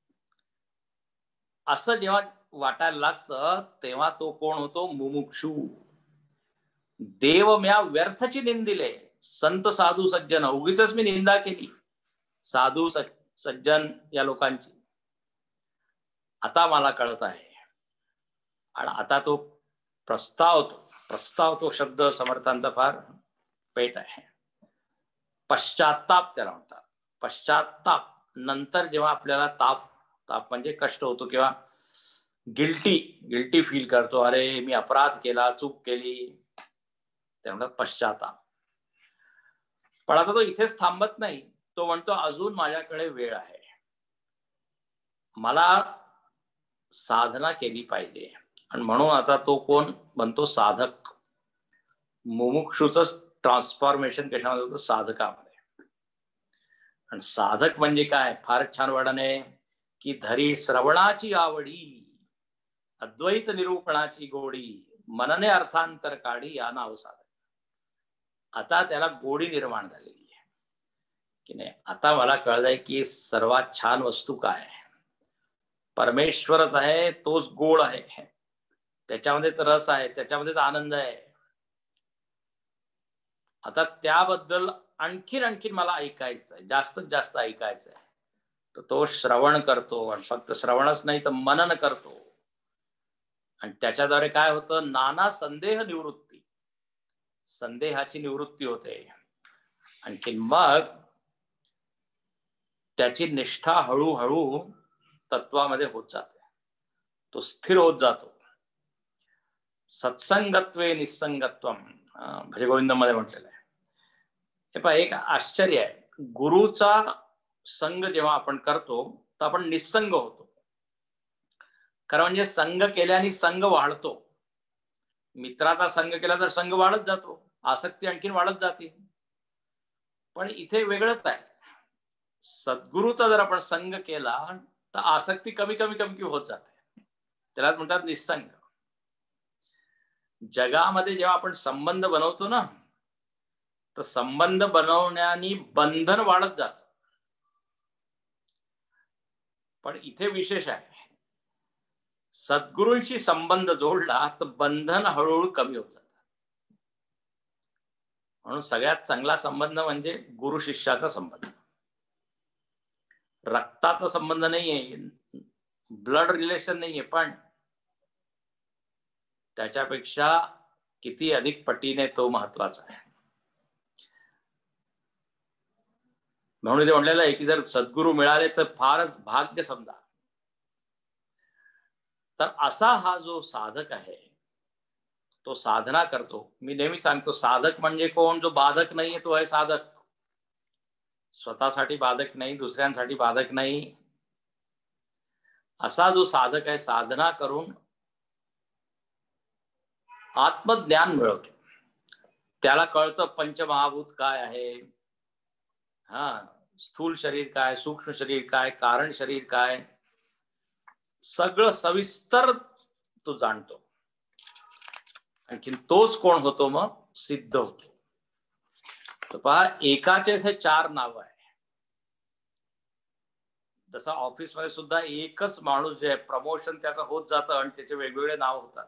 असं जेव्हा वाटायला लागतं तेव्हा तो कोण होतो? मुमुक्षू. देव म्या व्यर्थची निंदिले, संत साधू सज्जन, उगीच मी निंदा केली साधू सज्जन या लोकांची. आता मला कळत आहे. आणि आता तो प्रस्तावतो शब्द समर्थांचा फार पेट आहे. पश्चाताप त्याला म्हणतात. पश्चाताप नंतर जेव्हा आपल्याला ताप म्हणजे कष्ट होतो किंवा गिल्टी फील करतो, अरे मी अपराध केला, चूक केली, त्यामुळे पश्चाताप. पण आता तो इथेच थांबत नाही. तो म्हणतो अजून माझ्याकडे वेळ आहे, मला साधना केली पाहिजे. आणि म्हणून आता तो कोण बनतो? साधक. मुमुक्षूचं ट्रान्सफॉर्मेशन कशामध्ये होतं? साधकामध्ये. आणि साधक म्हणजे काय? फार छान वर्णन आहे की धरी श्रवणाची आवडी, अद्वैत निरूपणाची गोडी, मनने अर्थांतर काढी, या नाव साधक. आता त्याला गोडी निर्माण झालेली आहे की नाही. आता मला कळलंय की सर्वात छान वस्तू काय आहे? परमेश्वरच आहे, तोच गोड आहे, त्याच्यामध्येच रस आहे, त्याच्यामध्येच आनंद आहे. आता त्याबद्दल आणखीन मला ऐकायचं आहे, जास्तीत जास्त ऐकायचं आहे. तर तो श्रवण करतो, आणि फक्त श्रवणच नाही तर मनन करतो. आणि त्याच्याद्वारे काय होतं? नाना संदेह निवृत्ती, संदेहाची निवृत्ती होते. आणखी मग त्याची निष्ठा हळूहळू तत्वामध्ये होत जाते, तो स्थिर होत जातो. सत्संगत्वे निसंगत्वम, भजगोविंदम मध्ये म्हटलेलं आहे. हे पहा, एक आश्चर्य आहे. गुरुचा संग जेव्हा आपण करतो तर आपण निसंग होतो. खरं म्हणजे संग केल्याने संग वाढतो. मित्राचा संग केला तर संग वाढत जातो, आसक्ती आणखीन वाढत जाते. पण इथे वेगळंच आहे. सद्गुरूचा जर आपण संग केला तर आसक्ती कमी होत जाते. त्याला म्हणतात निसंग. जगामध्ये जेव्हा आपण संबंध बनवतो ना, तर संबंध बनवण्याने बंधन वाढत जात. पण इथे विशेष आहे, सद्गुरूंशी संबंध जोडला तर बंधन हळूहळू कमी होत जातात. म्हणून सगळ्यात चांगला संबंध म्हणजे गुरु शिष्याचा संबंध. रक्ताचा संबंध नाहीये, ब्लड रिलेशन नाहीये, पण त्याच्यापेक्षा किती अधिक पटीने तो महत्वाचा आहे. म्हणून ते म्हटलेलं आहे की जर सद्गुरू मिळाले तर फारच भाग्य समजा. तर असा हा जो साधक आहे, तो साधना करतो. मी नेहमी सांगतो, साधक म्हणजे कोण? जो बाधक नाहीये तो आहे साधक. स्वतःसाठी बाधक नाही, दुसऱ्यांसाठी बाधक नाही. असा जो साधक आहे, साधना करून आत्मज्ञान मिळवतो. त्याला कळतं पंचमहाभूत काय आहे, स्थूल शरीर काय, सूक्ष्म शरीर काय, कारण शरीर काय, सगळं सविस्तर तो जाणतो. आणखीन तोच कोण होतो? मग सिद्ध होतो. तर पहा, एकाचेच हे चार नाव आहे. जसं ऑफिसमध्ये सुद्धा एकच माणूस जे आहे प्रमोशन त्याचं होत जातं आणि त्याचे वेगवेगळे नाव होतात.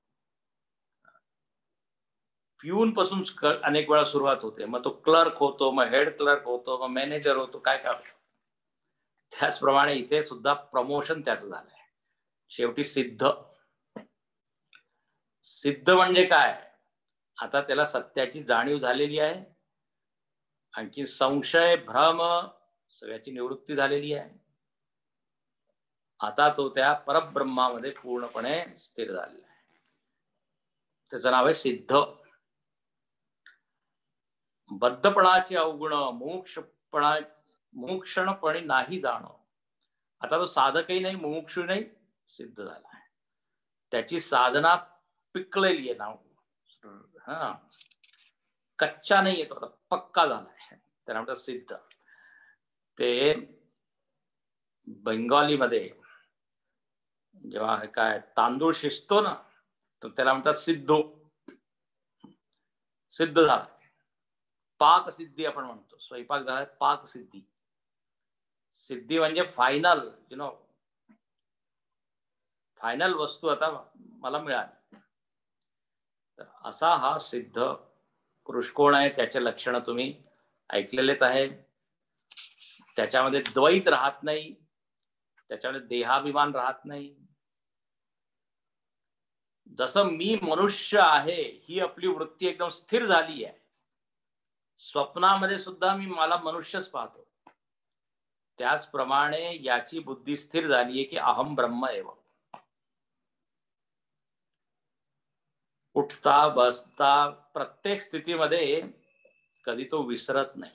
पिऊन पासून अनेक वेळा सुरुवात होते, मग तो क्लर्क होतो, मग हेड क्लर्क होतो, मग मॅनेजर होतो, काय काय. त्याचप्रमाणे इथे सुद्धा प्रमोशन त्याचं झालंय. शेवटी सिद्ध. सिद्ध म्हणजे काय? आता त्याला सत्याची जाणीव झालेली आहे, आणखी संशय भ्रम सगळ्याची निवृत्ती झालेली आहे. आता तो त्या परब्रह्मामध्ये पूर्णपणे स्थिर झालेला आहे. त्याचं नाव आहे सिद्ध. बद्धपणाचे अवगुण मोक्षणपणे नाही जाणं. आता तो साधकही नाही, मुमुक्षू नाही, सिद्ध झाला आहे. त्याची साधना पिकलेली आहे. नाव हा कच्चा नाही येतो, पक्का झाला आहे, त्याला म्हणतात सिद्ध. ते बेंगॉलीमध्ये जेव्हा काय तांदूळ शिजतो ना, तर त्याला म्हणतात सिद्धो. सिद्ध झाला. पाक सिद्धी आपण म्हणतो, स्वयंपाक झाला, पाक सिद्धी. सिद्धी म्हणजे फायनल, फायनल वस्तू आता मला मिळाली. तर असा हा सिद्ध पुरुष कोण आहे, त्याचे लक्षण तुम्ही ऐकलेलेच आहे. त्याच्यामध्ये द्वैत राहत नाही, त्याच्यामध्ये देहाभिमान राहत नाही. जसं मी मनुष्य आहे ही आपली वृत्ती एकदम स्थिर झाली आहे, स्वप्नामध्ये सुद्धा मी मला मनुष्यच पाहतो, त्याचप्रमाणे याची बुद्धी स्थिर झाली आहे की अहम ब्रह्म एव. उठता बसता प्रत्येक स्थितीमध्ये कधी तो विसरत नाही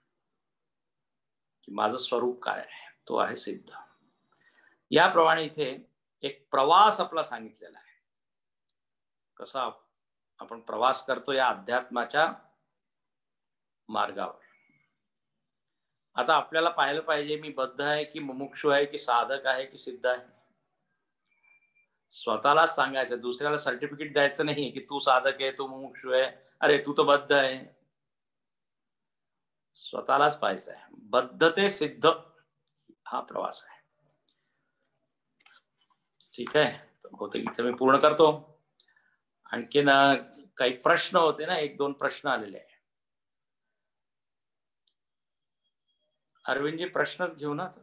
की माझं स्वरूप काय आहे, तो आहे सिद्ध. याप्रमाणे इथे एक प्रवास आपला सांगितलेला आहे, कसा आपण प्रवास करतो या अध्यात्माच्या मार्गावर. आता आपल्याला पाहिलं पाहिजे, मी बद्ध आहे की मुमुक्षु आहे की साधक आहे की सिद्ध आहे. स्वतःलाच सांगायचं, दुसऱ्याला सर्टिफिकेट द्यायचं नाही की तू साधक आहे, तू मुमुक्षु आहे, अरे तू तर बद्ध आहे. स्वतःलाच पाहायचं आहे. बद्ध ते सिद्ध हा प्रवास आहे. ठीक आहे, होते इथे मी पूर्ण करतो. आणखीन काही प्रश्न होते ना, 1-2 प्रश्न आलेले आहे. अरविंदजी प्रश्नच घेऊ ना.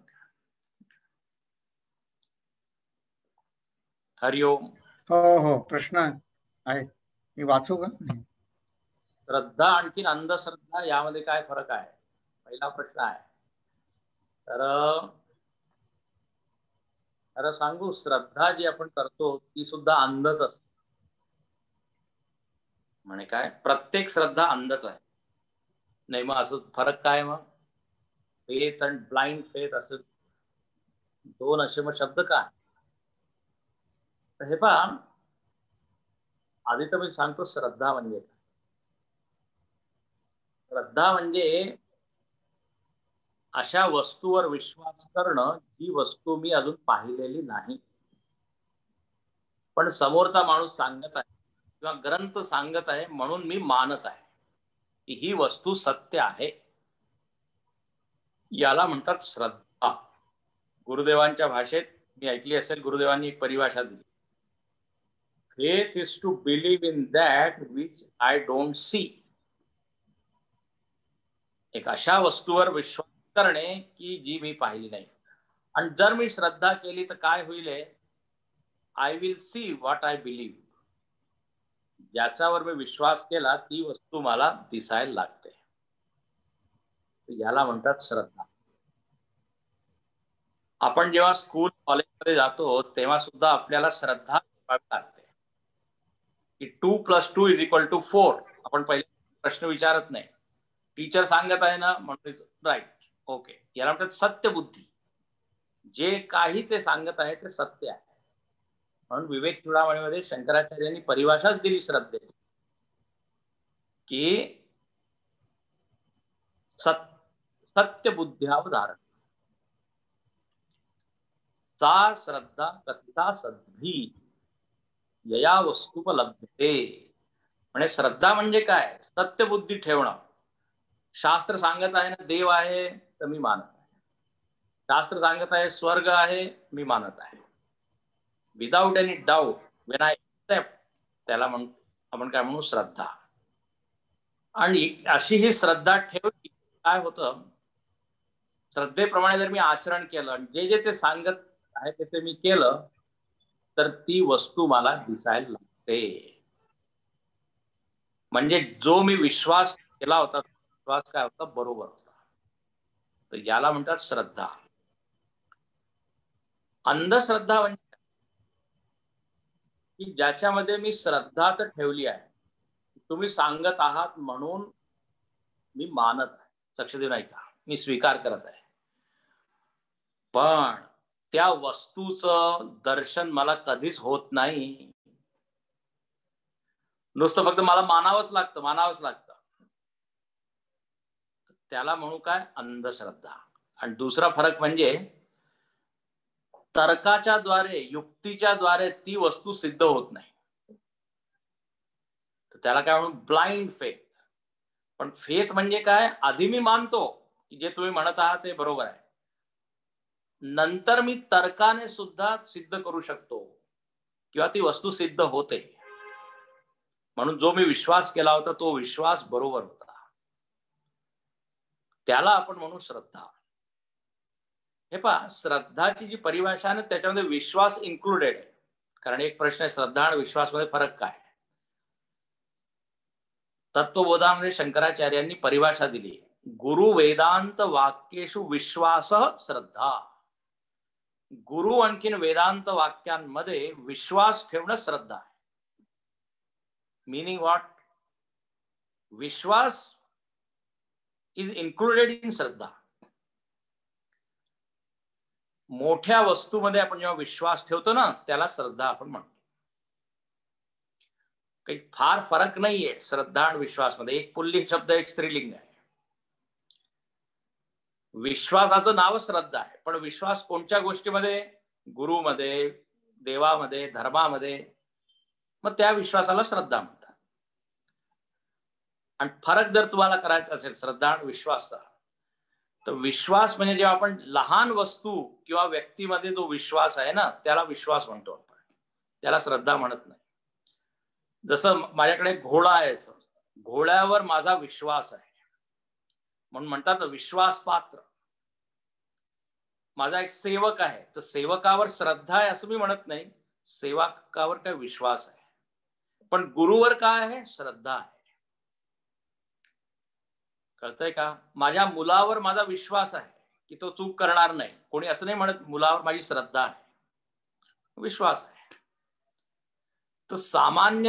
हरिओम. हो, प्रश्न आहे, मी वाचू का? श्रद्धा आणखीन अंधश्रद्धा यामध्ये काय फरक आहे, पहिला प्रश्न आहे. तर सांगू, श्रद्धा जी आपण करतो ती सुद्धा अंधच असते. म्हणे काय, प्रत्येक श्रद्धा अंधच आहे. नाही मग असं फरक काय? मग फेथ आणि ब्लाइंड फेथ असं दोन असे मग शब्द काय? तर हे पहा, आधी तर मी सांगतो श्रद्धा म्हणजे काय. श्रद्धा म्हणजे अशा वस्तूवर विश्वास करणं जी वस्तू मी अजून पाहिलेली नाही, पण समोरचा माणूस सांगत आहे किंवा ग्रंथ सांगत आहे म्हणून मी मानत आहे की ही वस्तू सत्य आहे. याला म्हणतात श्रद्धा. गुरुदेवांच्या भाषेत मी ऐकली असेल, गुरुदेवांनी एक परिभाषा दिली, faith is to believe in that which I don't see. एक अशा वस्तूवर विश्वास करणे की जी मी पाहिली नाही. आणि जर मी श्रद्धा केली तर काय होईल, I will see what I believe. ज्याच्यावर मी विश्वास केला ती वस्तू मला दिसायला लागते, याला म्हणतात श्रद्धा. आपण जेव्हा स्कूल कॉलेजमध्ये जातो तेव्हा सुद्धा आपल्याला श्रद्धा लागते की 2+2=4. आपण पहिले प्रश्न विचारत नाही, टीचर सांगत आहे ना म्हणून राईट, ओके. याला म्हणतात सत्यबुद्धी. जे काही ते सांगत आहे ते सत्य आहे. म्हणून विवेक चूडामणीमध्ये शंकराचार्यांनी परिभाषाच दिली श्रद्धेची की सत्यबुद्ध्यावधारण सा श्रद्धा कथिता सद्भी यया वस्तुपलब्धते. म्हणजे श्रद्धा म्हणजे काय, सत्यबुद्धी ठेवणं. शास्त्र सांगत आहे ना देव आहे तर मी मानत आहे, शास्त्र सांगत आहे स्वर्ग आहे, मी मानत आहे. Without any doubt, when I accept, त्याला आपण काय म्हणू, श्रद्धा. आणि अशी ही श्रद्धा ठेवली, काय होतं, श्रद्धेप्रमाणे जर मी आचरण केलं, जे जे ते सांगत आहे ते मी केलं, तर ती वस्तू मला दिसायला लागते. म्हणजे जो मी विश्वास केला होता, विश्वास काय होता, बरोबर होता. तर याला म्हणतात श्रद्धा. अंधश्रद्धा म्हणजे की ज्याच्यामध्ये मी श्रद्धा तर ठेवली आहे, तुम्ही सांगत आहात म्हणून मी मानत आहे, लक्ष देऊ नाही का, मी स्वीकार करत आहे, पण त्या वस्तूचं दर्शन मला कधीच होत नाही. नुसतं फक्त मला मानावंच लागतं. त्याला म्हणू काय, अंधश्रद्धा. आणि दुसरा फरक म्हणजे तर्काच्या द्वारे, युक्तीच्या द्वारे ती वस्तू सिद्ध होत नाही, तर त्याला काय म्हणू, ब्लाइंड फेथ. पण फेथ म्हणजे काय, आधी मी मानतो की जे तुम्ही म्हणत आहात ते बरोबर आहे, नंतर मी तर्काने सुद्धा सिद्ध करू शकतो किंवा ती वस्तू सिद्ध होते. म्हणून जो मी विश्वास केला होता तो विश्वास बरोबर होता, त्याला आपण म्हणू श्रद्धा. हे पहा, श्रद्धाची जी परिभाषा आहे त्याच्यामध्ये विश्वास इन्क्लुडेड आहे. कारण एक प्रश्न आहे, श्रद्धा आणि विश्वासमध्ये फरक काय. तत्वबोधामध्ये शंकराचार्यांनी परिभाषा दिली, गुरु वेदांत वाक्येषु विश्वास श्रद्धा. गुरु आणखीन वेदांत वाक्यांमध्ये विश्वास ठेवणं श्रद्धा आहे. मीनिंग व्हॉट, विश्वास इज इन्क्लुडेड इन श्रद्धा. मोठ्या वस्तूमध्ये आपण जेव्हा विश्वास ठेवतो ना, त्याला श्रद्धा आपण म्हणतो. काही फार फरक नाहीये श्रद्धा आणि विश्वासमध्ये. एक पुल्लिंग शब्द, एक स्त्रीलिंग आहे. विश्वासाचं नाव श्रद्धा आहे, पण विश्वास कोणत्या गोष्टीमध्ये, गुरुमध्ये, देवामध्ये, धर्मामध्ये, मग त्या विश्वासाला श्रद्धा म्हणतात. आणि फरक जर तुम्हाला करायचा असेल श्रद्धा आणि विश्वासचा, तर विश्वास म्हणजे जेव्हा आपण लहान वस्तू किंवा व्यक्तीमध्ये जो विश्वास आहे ना, त्याला विश्वास म्हणतो आपण, त्याला श्रद्धा म्हणत नाही. जसं माझ्याकडे घोडा आहे, घोड्यावर माझा विश्वास आहे म्हणून म्हणतात ना विश्वास पात्र. माझा एक सेवक आहे, तर सेवकावर श्रद्धा आहे असं मी म्हणत नाही, सेवकावर काय विश्वास आहे. पण गुरुवर काय आहे, श्रद्धा आहे. कळतंय का. माझ्या मुलावर माझा विश्वास आहे की तो चूक करणार नाही. कोणी असं नाही म्हणत मुलावर माझी श्रद्धा आहे, विश्वास आहे. तर सामान्य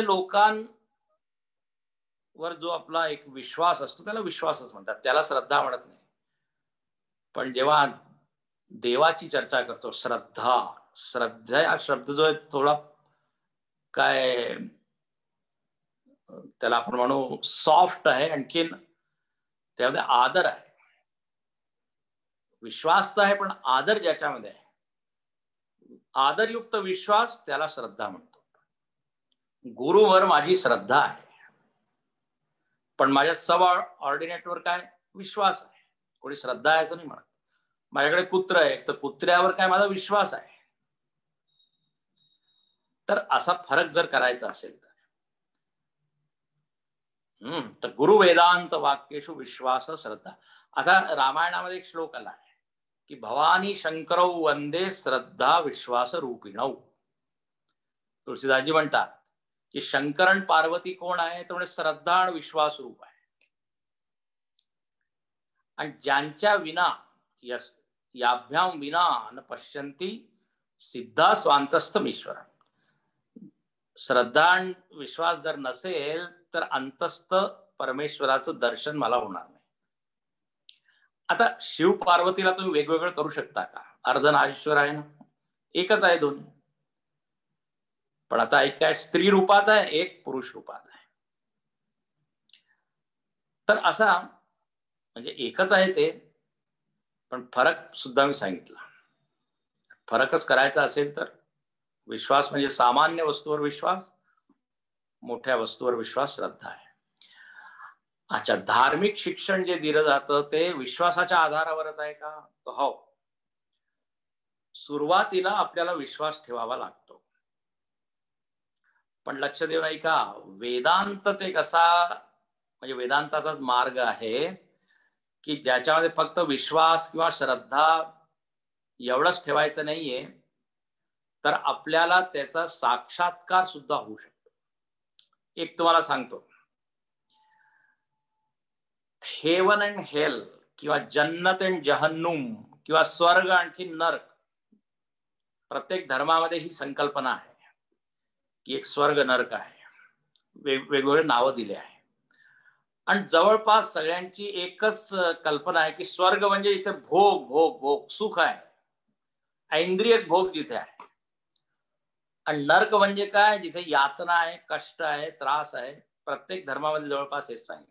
लोकांवर जो आपला एक विश्वास असतो त्याला विश्वासच म्हणतात, त्याला श्रद्धा म्हणत नाही. पण जेव्हा देवाची चर्चा करतो, श्रद्धा हा शब्द जो आहे थोडा काय त्याला आपण म्हणू सॉफ्ट आहे, आणखीन त्यामध्ये आदर आहे. विश्वास तर आहे पण आदर ज्याच्यामध्ये आहे, आदरयुक्त विश्वास, त्याला श्रद्धा म्हणतो. गुरुवर माझी श्रद्धा आहे, पण माझ्या सब ऑर्डिनेटवर काय विश्वास आहे. कोणी श्रद्धा आहे असं नाही म्हणत. माझ्याकडे कुत्र आहे, तर कुत्र्यावर काय माझा विश्वास आहे. तर असा फरक जर करायचा असेल तर गुरु वेदांत वाक्येषु विश्वास श्रद्धा. आता रामायणामध्ये एक श्लोक आला आहे की भवानी शंकरौ वंदे श्रद्धा विश्वास रूपिणौ. तुळशीदासजी म्हणतात की शंकरन पार्वती कोण आहे, तर म्हणजे श्रद्धा आणि विश्वास रूप आहे. आणि ज्यांच्या विना याभ्याम विना न पश्यन्ति सिद्धा स्वांतस्थम ईश्वर. श्रद्धा आणि विश्वास जर नसेल तर अंतस्थ परमेश्वराचं दर्शन मला होणार नाही. आता शिव पार्वतीला तुम्ही वेगवेगळं करू शकता का, अर्धनारीश्वर आहे ना, एकच आहे दोन्ही. पण आता एक काय स्त्री रूपात आहे, एक पुरुष रूपात आहे. तर असा म्हणजे एकच आहे ते, पण फरक सुद्धा मी सांगितला. फरकच करायचा असेल तर विश्वास म्हणजे सामान्य वस्तूवर विश्वास, मोठ्या वस्तूवर विश्वास श्रद्धा आहे. अच्छा, धार्मिक शिक्षण जे दिलं जातं ते विश्वासाच्या आधारावरच आहे का, हो. सुरुवातीला आपल्याला विश्वास ठेवावा लागतो. पण लक्ष देऊ नाही का, वेदांतच एक असा म्हणजे वेदांताचाच मार्ग आहे की ज्याच्यामध्ये फक्त विश्वास किंवा श्रद्धा एवढंच ठेवायचं नाहीये, तर आपल्याला त्याचा साक्षात्कार सुद्धा होऊ शकतो. एक तुम्हाला सांगतो, हेवन अँड हेल किंवा जन्नत अँड जहन्नुम किंवा स्वर्ग आणखी नर्क, प्रत्येक धर्मामध्ये ही संकल्पना आहे की एक स्वर्ग नर्क आहे, वेगवेगळे नावं दिले आहे. आणि जवळपास सगळ्यांची एकच कल्पना आहे की स्वर्ग म्हणजे इथे भोग भोग भोग सुख आहे, ऐंद्रियक भोग जिथे आहे. आणि नर्क म्हणजे काय, जिथे यातना आहे, कष्ट आहे, त्रास आहे. प्रत्येक धर्मामध्ये जवळपास हेच सांगितलं.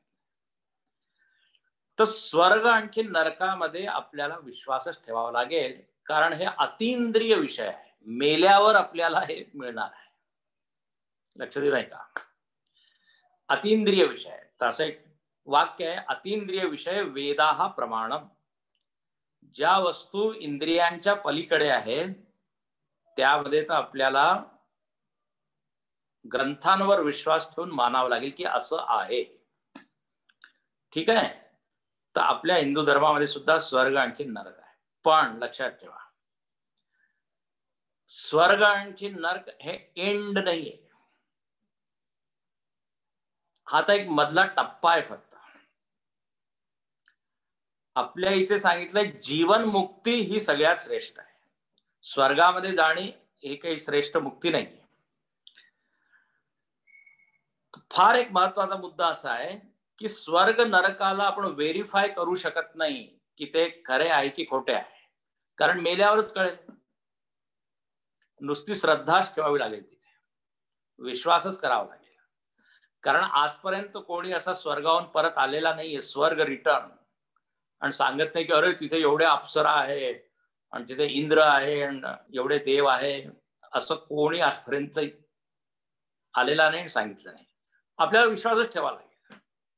तर स्वर्ग आणखी नरकामध्ये आपल्याला विश्वासच ठेवावा लागेल, कारण हे अतींद्रिय विषय आहे. मेल्यावर आपल्याला हे मिळणार आहे. लक्ष दिलं नाही का, अतींद्रिय विषय. तर असं एक वाक्य आहे, अतींद्रिय विषय वेदाहा प्रमाणम. ज्या वस्तू इंद्रियांच्या पलीकडे आहेत त्यामध्ये तर आपल्याला ग्रंथांवर विश्वास ठेवून मानावं लागेल की असं आहे. ठीक आहे. तर आपल्या हिंदू धर्मामध्ये सुद्धा स्वर्ग आणखी नरक आहे. पण लक्षात ठेवा, स्वर्ग आणखी नरक हे एंड नाहीये, हा तर एक मधला टप्पा आहे फक्त. आपल्या इथे सांगितलंय जीवन मुक्ती ही सगळ्यात श्रेष्ठ आहे. स्वर्गामध्ये जाणे ही काही श्रेष्ठ मुक्ती नाही. फार एक महत्वाचा मुद्दा असा आहे की स्वर्ग नरकाला आपण व्हेरीफाय करू शकत नाही की ते खरे आहे की खोटे आहे, कारण मेल्यावरच कळेल. नुसती श्रद्धाच ठेवावी लागेल, तिथे विश्वासच करावा लागेल. कारण आजपर्यंत कोणी असा स्वर्गाहून परत आलेला नाहीये, स्वर्ग रिटर्न, आणि सांगत नाही की अरे तिथे एवढे अप्सरा आहे आणि तिथे इंद्र आहे आणि एवढे देव आहे. असं कोणी आजपर्यंत आलेला नाही, सांगितलं नाही. आपल्याला विश्वासच ठेवावा लागेल.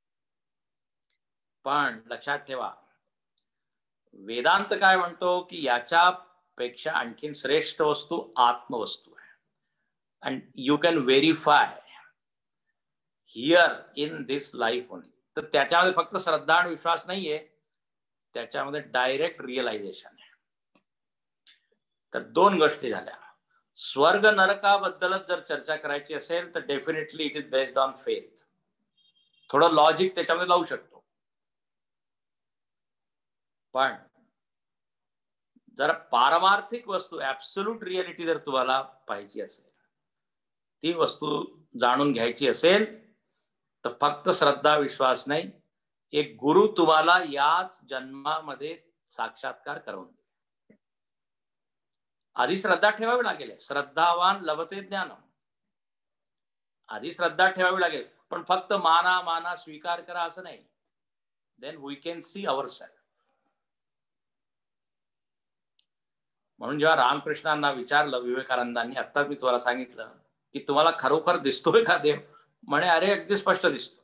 पण लक्षात ठेवा, वेदांत काय म्हणतो की याच्यापेक्षा आणखीन श्रेष्ठ वस्तू आत्मवस्तू आहे. And you can verify here in this life only. तर त्याच्यामध्ये फक्त श्रद्धा आणि विश्वास नाहीये, त्याच्यामध्ये डायरेक्ट रिअलायझेशन आहे. तर दोन गोष्टी झाल्या. स्वर्ग नरकाबद्दलच जर चर्चा करायची असेल तर definitely it is based on faith. थोडं लॉजिक त्याच्यामध्ये लावू शकतो. पण जर पारमार्थिक वस्तू, ऍब्सोल्यूट रिअलिटी जर तुम्हाला पाहिजे असेल, ती वस्तू जाणून घ्यायची असेल, तर फक्त श्रद्धा विश्वास नाही, एक गुरु तुम्हाला याच जन्मामध्ये साक्षात्कार करून दे. आधी श्रद्धा ठेवावी लागेल. श्रद्धावान लभते ज्ञानम. आधी श्रद्धा ठेवावी लागेल, पण फक्त माना माना स्वीकार करा असं नाही. Then we can see our self. म्हणून जेव्हा रामकृष्णांना विचारलं विवेकानंदांनी, आत्ताच मी तुम्हाला सांगितलं की तुम्हाला खरोखर दिसतोय का देव, म्हणे अरे अगदी स्पष्ट दिसतो.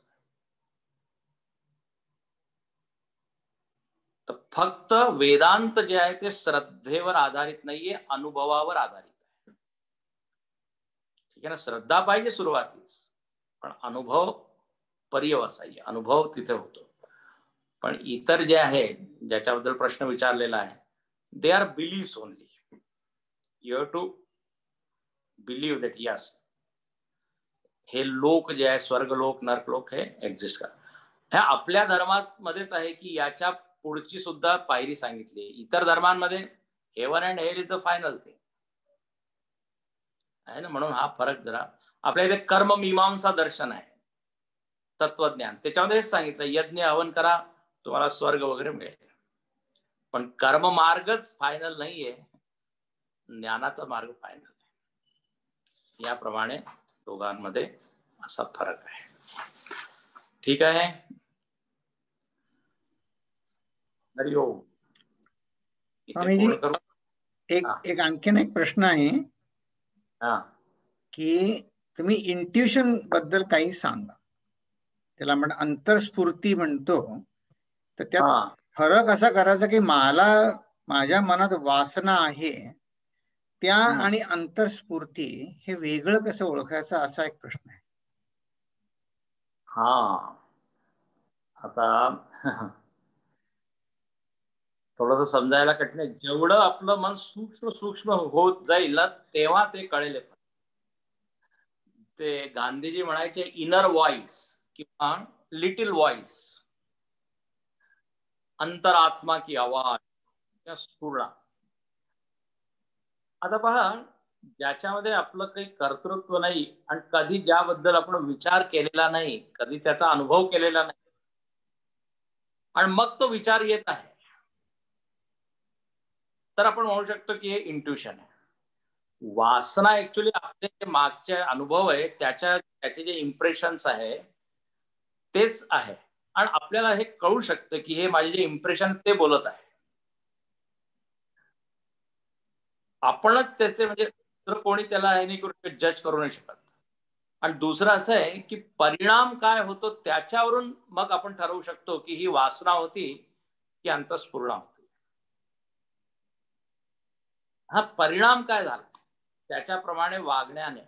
तर फक्त वेदांत जे आहे ते श्रद्धेवर आधारित नाहीये, अनुभवावर आधारित आहे. ठीक आहे ना. श्रद्धा पाहिजे सुरुवातीस, पण अनुभव पर्यवसायी, अनुभव तिथे होतो. पण इतर जे आहे ज्याच्याबद्दल प्रश्न विचारलेला आहे, they are believes only. You have to believe that yes, हे लोक जे आहे, स्वर्गलोक नरकलोक, हे एक्झिस्ट करतात. ह्या आपल्या धर्मामध्येच आहे की याच्या पुढची सुद्धा पायरी सांगितली. इतर धर्मांमध्ये heaven and hell is the final thing आहे ना. म्हणून हा फरक जरा आपल्या इथे कर्म मीमांसा दर्शन आहे, तत्वज्ञान, त्याच्यामध्ये हेच सांगितलं, यज्ञ हवन करा तुम्हाला स्वर्ग वगैरे मिळेल. पण कर्म मार्गच फायनल नाहीये, ज्ञानाचा मार्ग फायनल आहे. याप्रमाणे दोघांमध्ये असा फरक आहे. ठीक आहे. हरिओम. स्वामीजी, एक आणखीन एक प्रश्न आहे की तुम्ही इंट्युशन बद्दल काही सांगा. त्याला आपण अंतरस्फूर्ती म्हणतो, तर त्यात फरक असा करायचा की मला माझ्या मनात वासना आहे त्या आणि अंतर्स्फूर्ती हे वेगळं कसं ओळखायचं असा एक प्रश्न आहे. हा, आता थोडस समजायला कठीण आहे. जेवढं आपलं मन सूक्ष्म सूक्ष्म होत जाईल ना तेव्हा ते कळेल. ते गांधीजी म्हणायचे इनर व्हॉइस किंवा लिटिल व्हॉइस, अंतरात्मा की आवाज या स्फुरणा. आता पहा, ज्याच्यामध्ये आपलं काही कर्तृत्व नाही आणि कधी ज्याबद्दल आपण विचार केलेला नाही, कधी त्याचा अनुभव केलेला नाही, आणि मग तो विचार येत आहे, तर आपण म्हणू शकतो की हे इंट्युशन आहे. वासना ऍक्च्युली आपले जे मागचे अनुभव आहे त्याचे जे इम्प्रेशन्स आहे तेच आहे, आणि आपल्याला हे कळू शकतं की हे माझे जे इम्प्रेशन ते बोलत आहे. आपणच त्याचे म्हणजे कोणी त्याला हे नाही करू, जज करू नाही शकत. आणि दुसरं असं आहे की परिणाम काय होतो त्याच्यावरून मग आपण ठरवू शकतो की ही वासना होती की अंतःस्फुरणा होती. हा परिणाम काय झाला त्याच्याप्रमाणे वागण्याने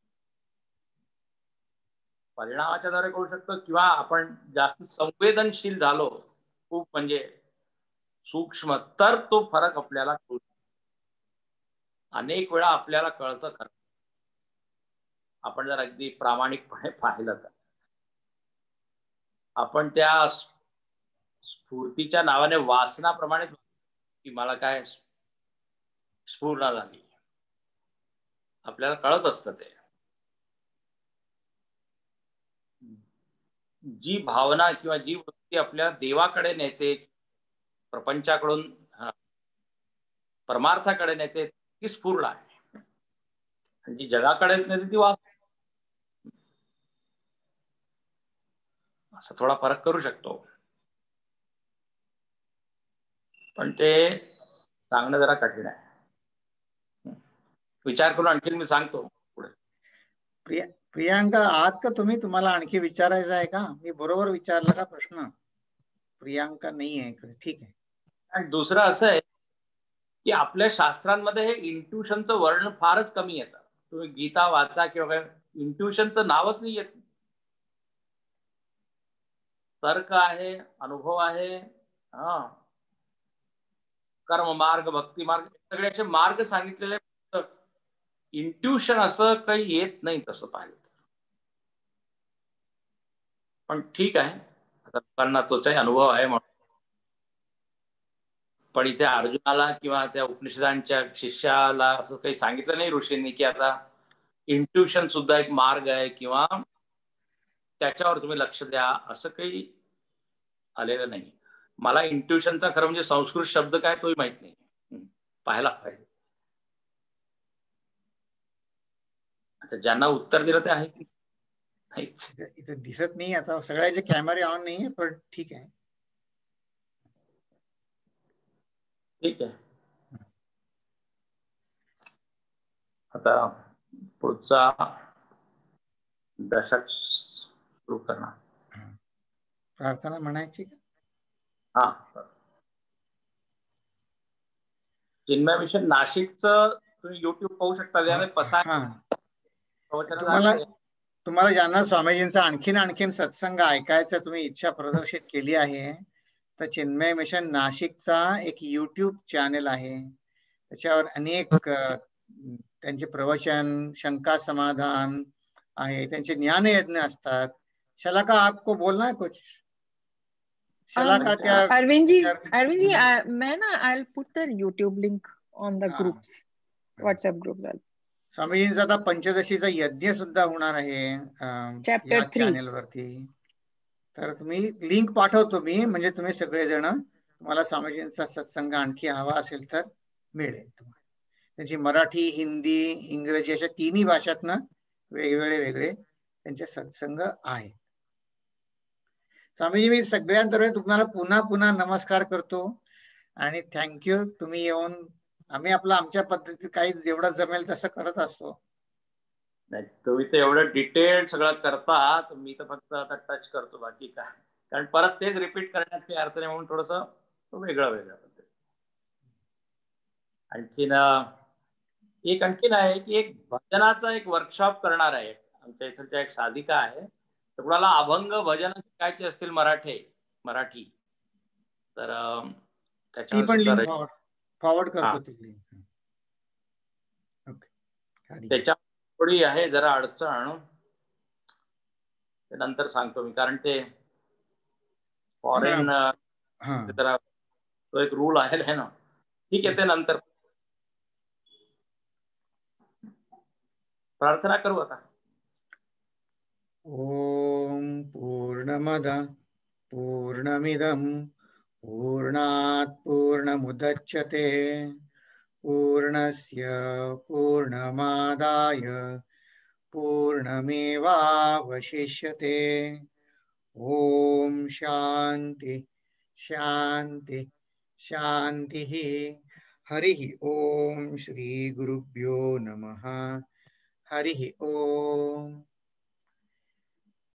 परिणामाच्या द्वारे करू शकतो, किंवा आपण जास्त संवेदनशील झालो खूप म्हणजे सूक्ष्म, तर तो फरक आपल्याला कळू. अनेक वेळा आपल्याला कळतं खरं, आपण जर अगदी प्रामाणिकपणे पाहिलं तर. आपण त्या स्फूर्तीच्या नावाने वासनाप्रमाणे की मला काय स्फूर्णा झाली, आपल्याला कळत असतं ते. जी भावना किंवा जी वृत्ती आपल्याला देवाकडे नेते, प्रपंचाकडून परमार्थाकडे नेते, ती स्फूर्ण आहे. आणि जी जगाकडे नेते ती वासना. असा थोडा फरक करू शकतो, पण ते सांगणं जरा कठीण आहे. विचार करून आणखी मी सांगतो पुढे. प्रियांका आहात का तुम्ही? तुम्हाला आणखी विचारायचं आहे का? मी बरोबर विचारला का प्रश्न? प्रियांका नाही आहे इकडे, ठीक आहे. आणि दुसरं असं आहे की आपल्या शास्त्रांमध्ये हे इंट्युशनचं वर्णन फारच कमी येतं. तुम्ही गीता वाचा किंवा इंट्युशनचं नावच नाही येत. तर्क आहे, अनुभव आहे, कर्म मार्ग, भक्ती मार्ग, सगळे असे मार्ग सांगितलेले. इंट्युशन असं काही येत नाही तसं पाहिलं. पण ठीक आहे, आता लोकांना तोचाही अनुभव आहे म्हणून. पण इथे अर्जुनाला किंवा त्या उपनिषदांच्या शिष्याला असं काही सांगितलं नाही ऋषींनी की आता इंट्युशन सुद्धा एक मार्ग आहे किंवा त्याच्यावर तुम्ही लक्ष द्या, असं काही आलेलं नाही. मला इंट्युशनचा खरं म्हणजे संस्कृत शब्द काय तोही माहित नाही, पाहायला पाहिजे. आता ज्यांना उत्तर दिलं ते आहे की नाहीच. इथे दिसत नाही आता, सगळ्याचे कॅमेरे ऑन नाही, पण ठीक आहे. ठीक आहे, आता पुढचा दशक सुरू करणार. प्रार्थना म्हणायची का? हा, चिन्मय मिशन नाशिकचं तुम्ही युट्यूब पाहू शकता. तुम्हाला ज्यांना स्वामीजींचा आणखीन सत्संग ऐकायचा तुम्ही इच्छा प्रदर्शित केली आहे, तर चिन्मय मिशन नाशिकचा एक युट्यूब चॅनल आहे. त्याच्यावर अनेक त्यांचे प्रवचन, शंका समाधान आहे, त्यांचे ज्ञान यज्ञ असतात. शलाका आपको बोलना है कुछ? शलाका क्या? अरविंद जी, मैं ना I'll put the YouTube link on the groups, WhatsApp group. स्वामीजींचा आता पंचदशीचा यज्ञ सुद्धा होणार आहे या चॅनल वरती. तर तुम्ही लिंक पाठवतो मी, म्हणजे तुम्ही सगळेजण, तुम्हाला स्वामीजींचा सत्संग आणखी हवा असेल तर मिळेल तुम्हाला. त्यांची मराठी, हिंदी, इंग्रजी अशा तिन्ही भाषातनं वेगळे त्यांचे सत्संग आहे. स्वामीजी, मी सगळ्यांतर्फे तुम्हाला पुन्हा पुन्हा नमस्कार करतो आणि थँक्यू. तुम्ही येऊन आम्ही आमच्या पद्धतीत काही जेवढं जमेल तसं करत असतो. नाही, तुम्ही तर एवढं डिटेल सगळं करता, तर मी तर फक्त आता टच करतो, बाकी काय. कारण परत तेच रिपीट करण्यात काही अर्थ नाही, म्हणून थोडस वेगळं. आणखीन एक आणखीन आहे की एक भजनाचा एक वर्कशॉप करणार आहे आमच्या इथल्या एक साधिका आहे, तर कुणाला अभंग भजन शिकायचे असतील मराठी तर ती त्याच्यावर पण सुद्धा लिंक फॉरवर्ड करतो ती लिंक. त्याच्या थोडी आहे जरा अडचण, ते नंतर सांगतो मी, कारण ते फॉरेन जरा तो एक रूल आहे ना. ठीक आहे, ते नंतर प्रार्थना करू आता. ओम पूर्णमद पूर्णमिदं पूर्णात् पूर्णमुदच्यते पूर्णस्य पूर्णमादाय पूर्णमेवावशिष्यते. ओम शांति शांति शांतिः. हरिः ओम. श्री गुरुभ्यो नमः. हरिः ओम.